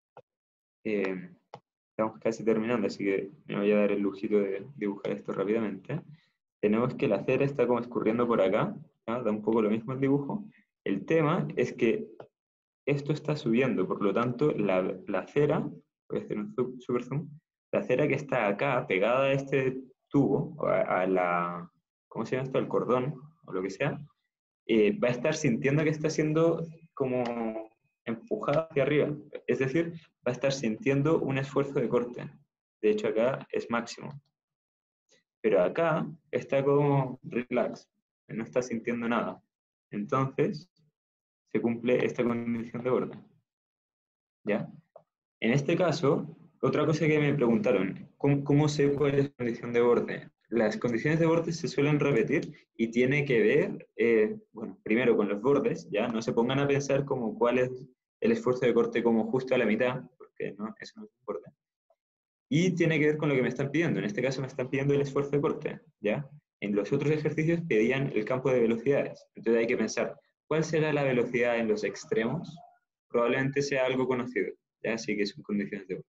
estamos casi terminando, así que me voy a dar el lujito de dibujar esto rápidamente. Tenemos que la cera está como escurriendo por acá, ¿ya? Da un poco lo mismo el dibujo. El tema es que esto está subiendo, por lo tanto, la cera, voy a hacer un super zoom, la cera que está acá, pegada a este tubo, o a la, ¿cómo se llama esto? Al cordón, o lo que sea, va a estar sintiendo que está siendo como empujada hacia arriba. Es decir, va a estar sintiendo un esfuerzo de corte. De hecho, acá es máximo. Pero acá está como relax, no está sintiendo nada. Entonces, se cumple esta condición de borde. ¿Ya? En este caso, otra cosa que me preguntaron, ¿cómo sé cuál es la condición de borde? Las condiciones de borde se suelen repetir y tiene que ver, bueno, primero con los bordes, ¿ya? No se pongan a pensar como cuál es el esfuerzo de corte como justo a la mitad, porque no, eso no es un borde. Y tiene que ver con lo que me están pidiendo. En este caso me están pidiendo el esfuerzo de corte, ¿ya? En los otros ejercicios pedían el campo de velocidades. Entonces hay que pensar, ¿cuál será la velocidad en los extremos? Probablemente sea algo conocido, ¿ya? Así que son condiciones de borde.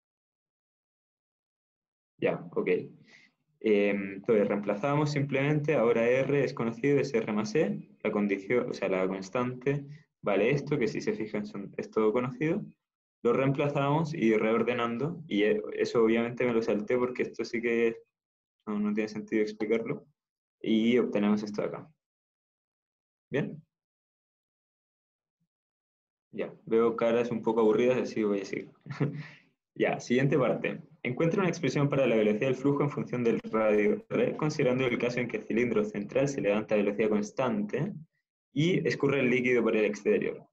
Ya, ok. Entonces reemplazamos simplemente, ahora R es conocido, es R más E, la condición, o sea, la constante vale esto, que si se fijan es todo conocido. Lo reemplazamos y reordenando, y eso obviamente me lo salté porque esto sí que no tiene sentido explicarlo, y obtenemos esto de acá. ¿Bien? Ya, veo caras un poco aburridas, así voy a seguir. Ya, siguiente parte. Encuentra una expresión para la velocidad del flujo en función del radio R, considerando el caso en que el cilindro central se levanta a velocidad constante y escurre el líquido por el exterior.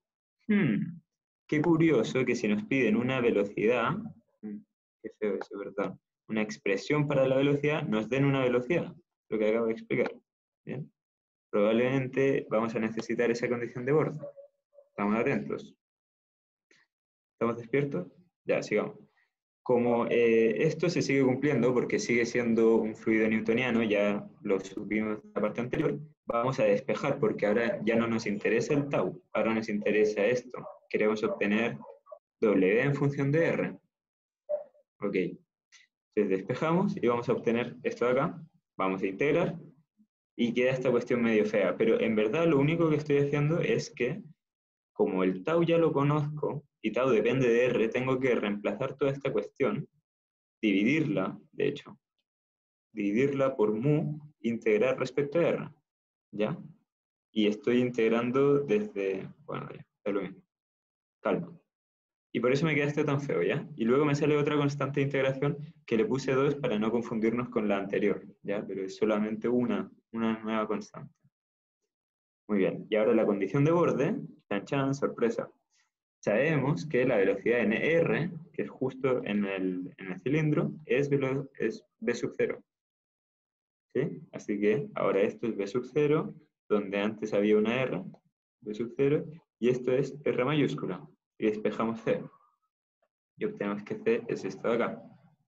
Qué curioso que si nos piden una velocidad, qué feo eso, ¿verdad? Una expresión para la velocidad, nos den una velocidad, lo que acabo de explicar. ¿Bien? Probablemente vamos a necesitar esa condición de borde. Estamos atentos. ¿Estamos despiertos? Ya, sigamos. Como esto se sigue cumpliendo porque sigue siendo un fluido newtoniano, ya lo supimos en la parte anterior, vamos a despejar porque ahora ya no nos interesa el tau, ahora nos interesa esto. Queremos obtener W en función de R. Ok. Entonces despejamos y vamos a obtener esto de acá. Vamos a integrar y queda esta cuestión medio fea. Pero en verdad lo único que estoy haciendo es que, como el tau ya lo conozco, y tau depende de R, tengo que reemplazar toda esta cuestión, dividirla, de hecho, dividirla por mu, integrar respecto a R, ¿ya? Y estoy integrando desde, bueno, ya, es lo mismo, calma. Y por eso me queda esto tan feo, ¿ya? Y luego me sale otra constante de integración que le puse 2 para no confundirnos con la anterior, ¿ya? Pero es solamente una nueva constante. Muy bien, y ahora la condición de borde, chan chan, sorpresa. Sabemos que la velocidad en R, que es justo en el cilindro, es V sub 0. ¿Sí? Así que ahora esto es V sub 0, donde antes había una R, V sub 0, y esto es R mayúscula. Y despejamos C. Y obtenemos que C es esto de acá.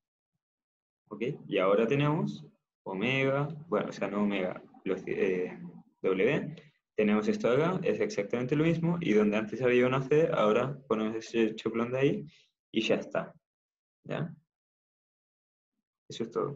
¿Ok? Y ahora tenemos omega, bueno, o sea, no omega, W. Tenemos esto de acá, es exactamente lo mismo, y donde antes había una C, ahora ponemos ese choplón de ahí, y ya está. ¿Ya? Eso es todo.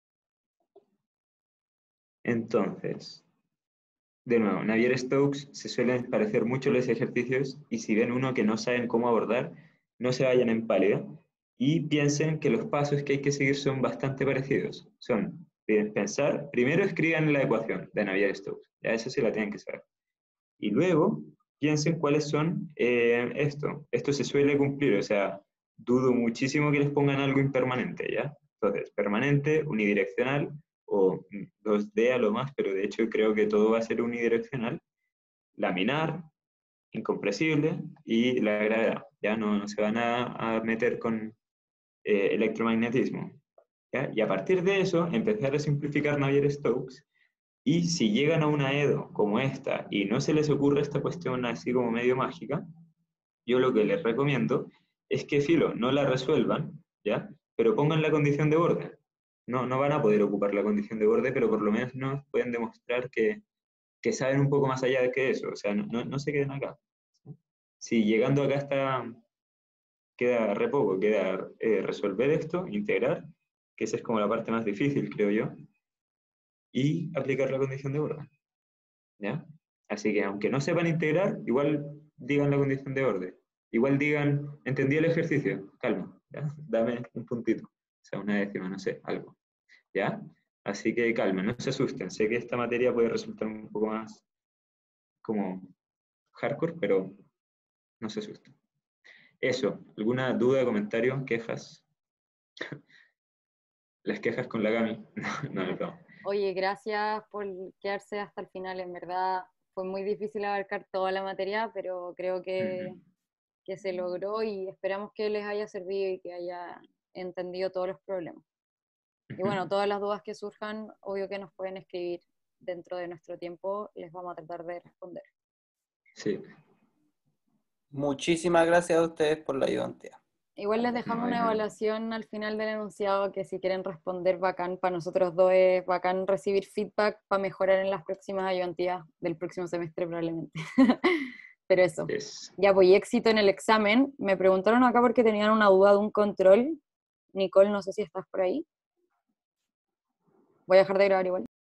Entonces, de nuevo, Navier-Stokes se suelen parecer mucho los ejercicios, y si ven uno que no saben cómo abordar, no se vayan en pálida, y piensen que los pasos que hay que seguir son bastante parecidos. Son, pensar, primero escriban la ecuación de Navier-Stokes, ya eso sí la tienen que saber. Y luego, piensen cuáles son esto. Esto se suele cumplir, o sea, dudo muchísimo que les pongan algo impermanente, ¿ya? Entonces, permanente, unidireccional, o 2D a lo más, pero de hecho creo que todo va a ser unidireccional. Laminar, incompresible, y la gravedad. Ya no se van a meter con electromagnetismo. ¿Ya? Y a partir de eso, empezar a simplificar Navier-Stokes. Y si llegan a una EDO como esta y no se les ocurre esta cuestión así como medio mágica, yo lo que les recomiendo es que, filo, no la resuelvan, ¿ya? Pero pongan la condición de borde. No van a poder ocupar la condición de borde, pero por lo menos nos pueden demostrar que saben un poco más allá de que eso. O sea, no se queden acá. Si llegando acá queda re poco, queda resolver esto, integrar, que esa es como la parte más difícil, creo yo, y aplicar la condición de borde. ¿Ya? Así que aunque no sepan integrar, igual digan la condición de borde. Igual digan, entendí el ejercicio, calma, ¿ya? Dame un puntito, o sea, una décima, no sé, algo. ¿Ya? Así que calma, no se asusten. Sé que esta materia puede resultar un poco más como hardcore, pero no se asusten. Eso, ¿alguna duda, comentario, quejas? ¿Las quejas con la Gami? No. Oye, gracias por quedarse hasta el final, en verdad fue muy difícil abarcar toda la materia, pero creo que se logró y esperamos que les haya servido y que haya entendido todos los problemas. Y bueno, todas las dudas que surjan, obvio que nos pueden escribir dentro de nuestro tiempo, les vamos a tratar de responder. Sí. Muchísimas gracias a ustedes por la ayudantía. Igual les dejamos una evaluación al final del enunciado que si quieren responder, bacán. Para nosotros dos es bacán recibir feedback para mejorar en las próximas ayudantías del próximo semestre probablemente. Pero eso. Ya, pues, y éxito en el examen. Me preguntaron acá porque tenían una duda de un control. Nicole, no sé si estás por ahí. Voy a dejar de grabar igual.